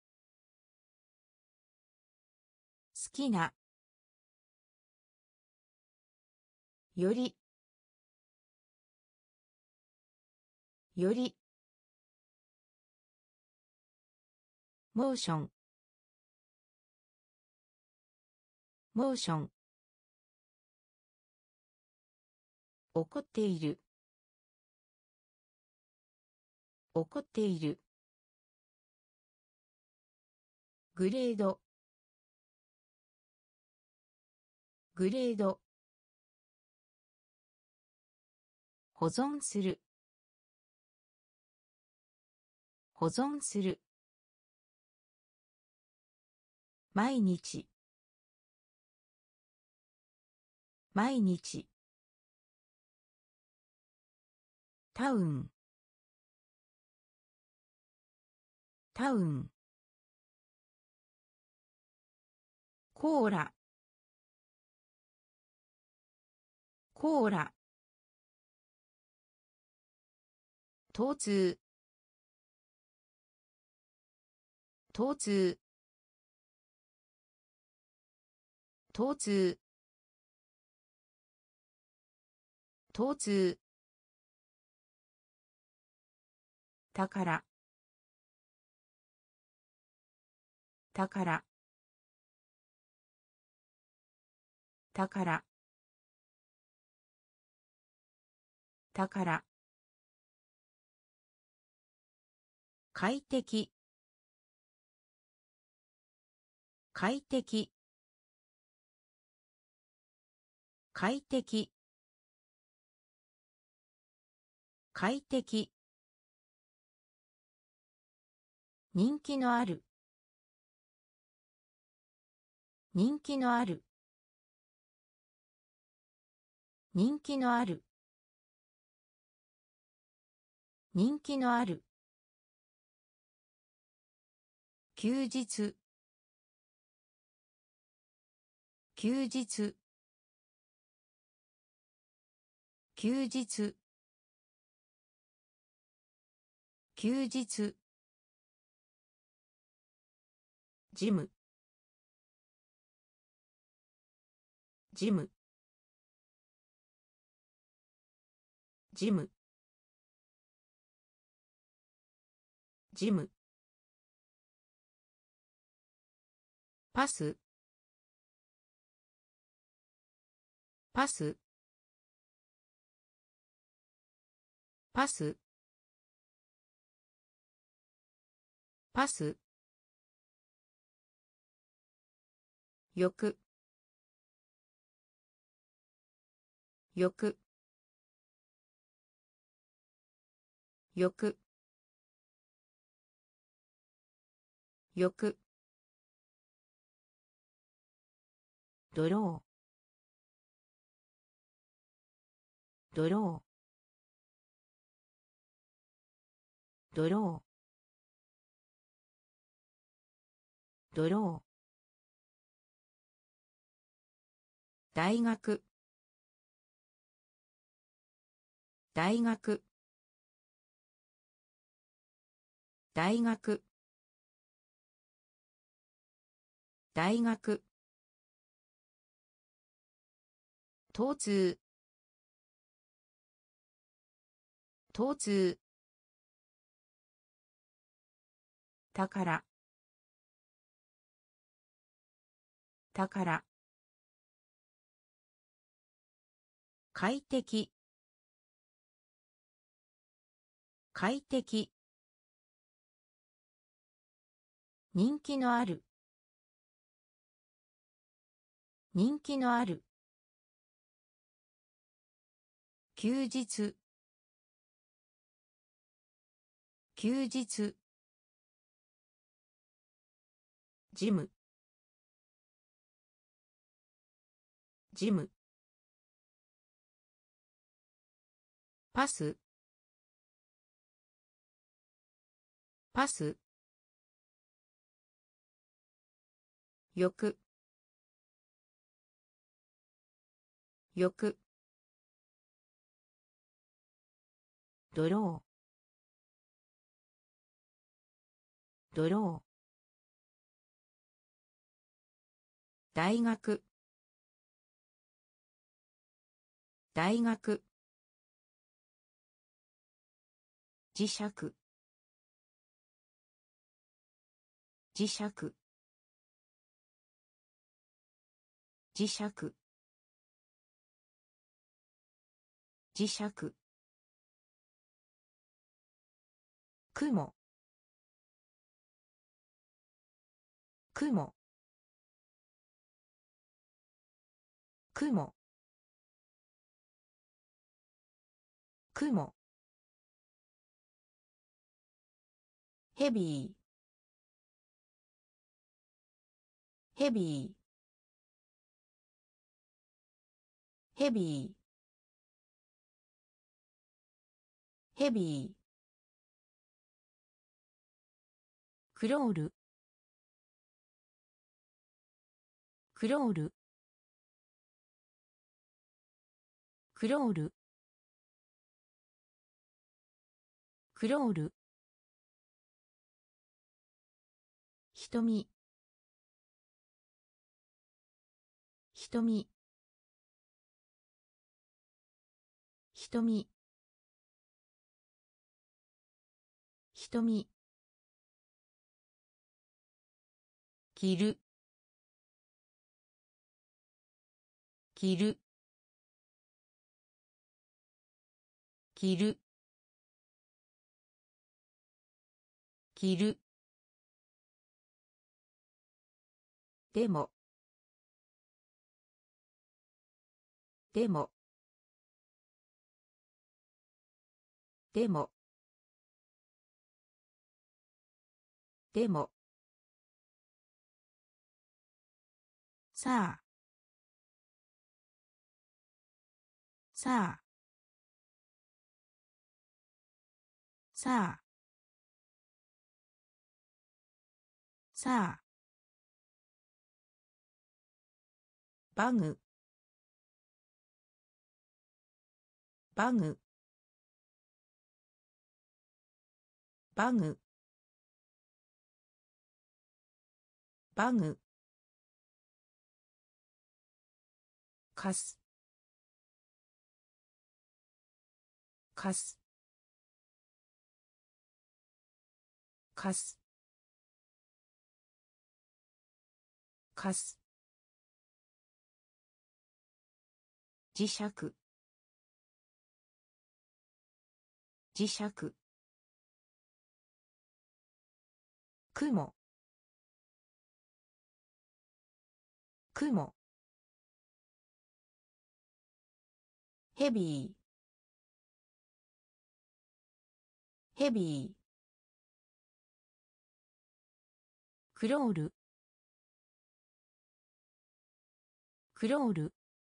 好きなよりよりモーションモーション怒っている怒っている。グレード、グレード。保存する、保存する。毎日、毎日。タウン、タウン。コーラ、コーラ。疼痛、疼痛、疼痛、疼痛。宝、宝、宝、宝。快適、快適、快適、快適。人気のある、人気のある、人気のある、人気のある。休日、休日、休日、休日。ジム、ジム、ジム、ジム。パス、パス、パス、パス。よく、よく、よく、よく。ドロー、ドロー、ドロー、ドロー。大学、大学、大学、大学。疼痛、疼痛。宝、宝。快適、快適。人気のある、人気のある。休日、休日。ジム、ジム。パス、パス。よく、よく。ドロー、ドロー。大学、大学。磁石、磁石、磁石、磁石。 雲雲雲雲ヘビーヘビーヘビーヘビークロールクロールクロールクロール瞳瞳瞳瞳着る着る着る着るでもでもでもでもさあさあさあさあバグバグバグバグかすかすかすかす磁石磁石雲雲ヘビーヘビークロールクロール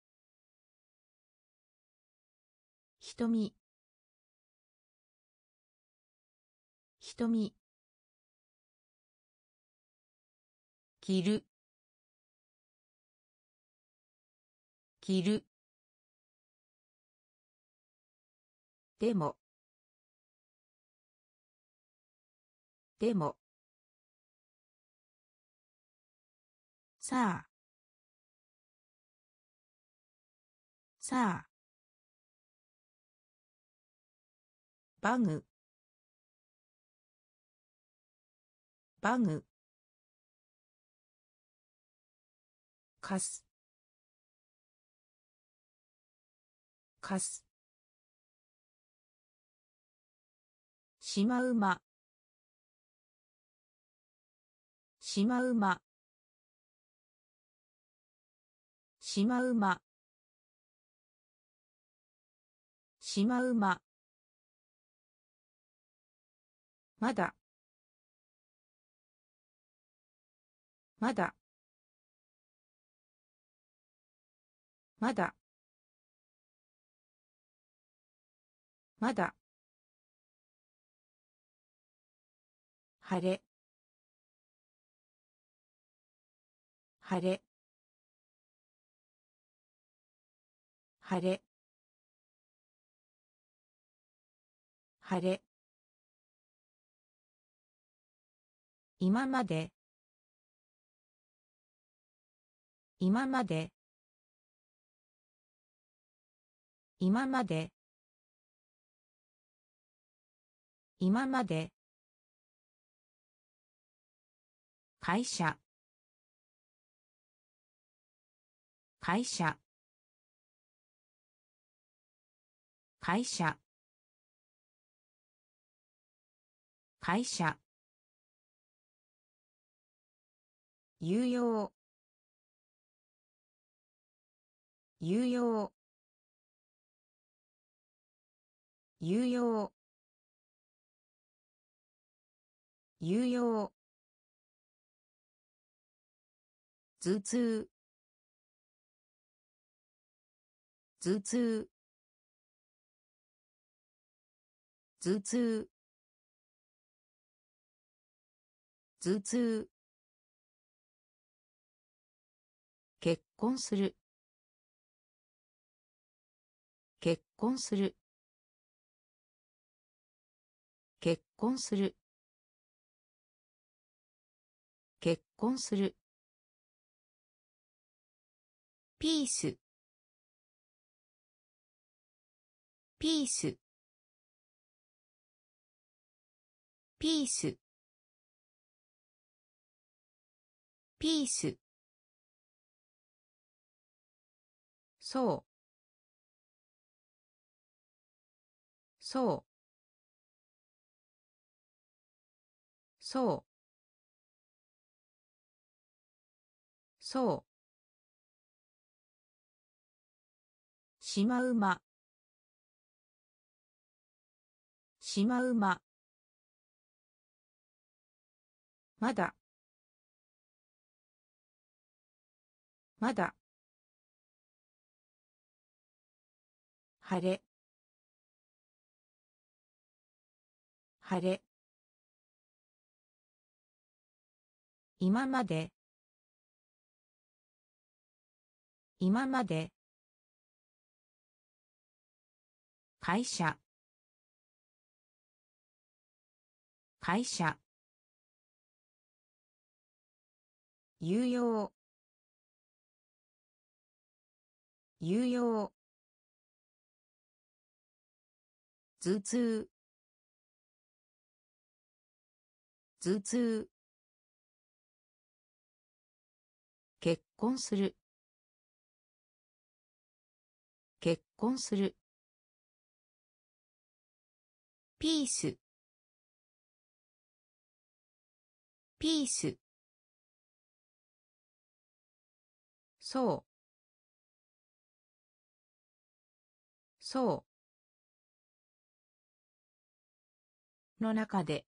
瞳瞳着る着るでもでもさあさあバグバグかすかすしまうましまうましまうましまうままだまだまだまだ晴れ晴れ晴れ晴れ今まで今まで今まで今まで会社会社会社会社有用有用有用有用頭痛頭痛頭痛頭痛結婚する結婚する結婚する結婚するピースピースピースピースそうそうそうそうしまうましまうままだまだ晴れ晴れ今まで今まで会社会社有用有用頭痛頭痛結婚する結婚するピースピースそうそうの中で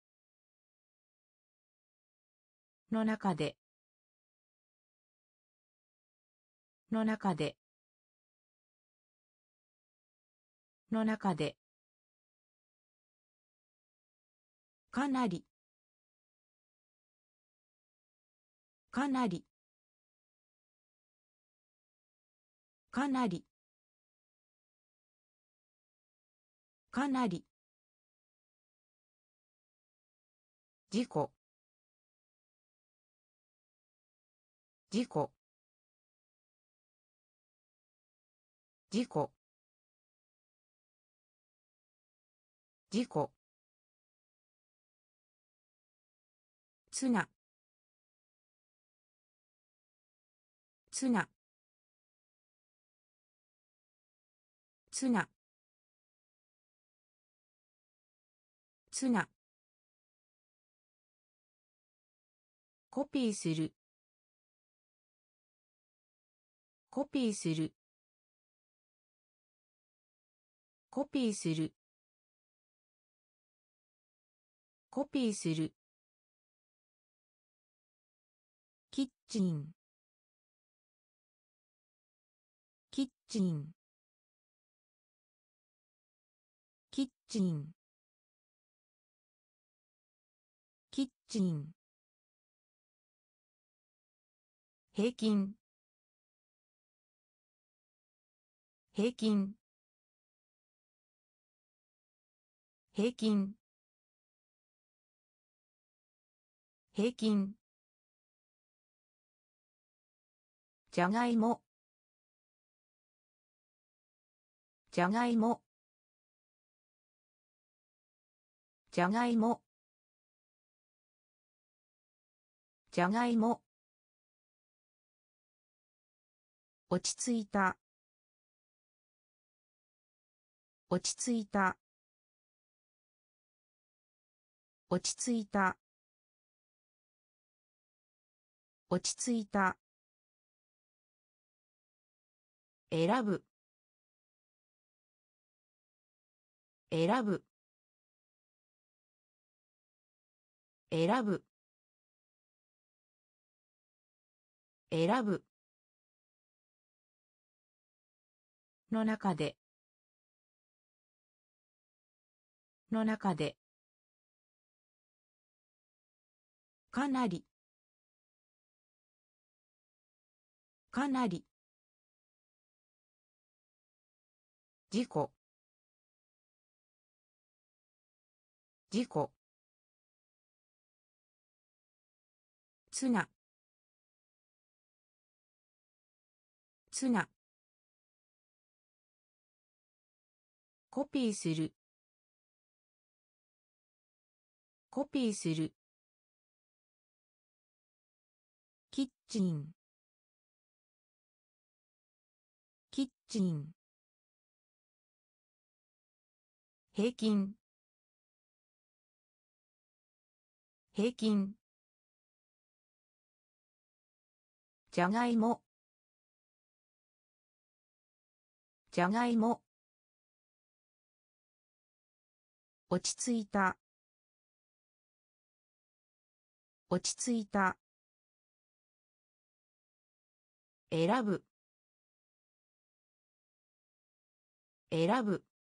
の中での中での中でかなりかなりかなりかなり事故事故事故事故ツナツナツナツナコピーするコピーするコピーするコピーするキッチンキッチンキッチンキッチン平均平均平均平均じゃがいもじゃがいもじゃがいもじゃがいも落ち着いた落ち着いた落ち着いた落ち着いた選ぶ選ぶ選ぶ選ぶの中での中でかなりかなり事故事故ツナツナコピーするコピーするキッチンキッチン平均平均じゃがいもじゃがいも落ち着いた落ち着いた選ぶ選ぶ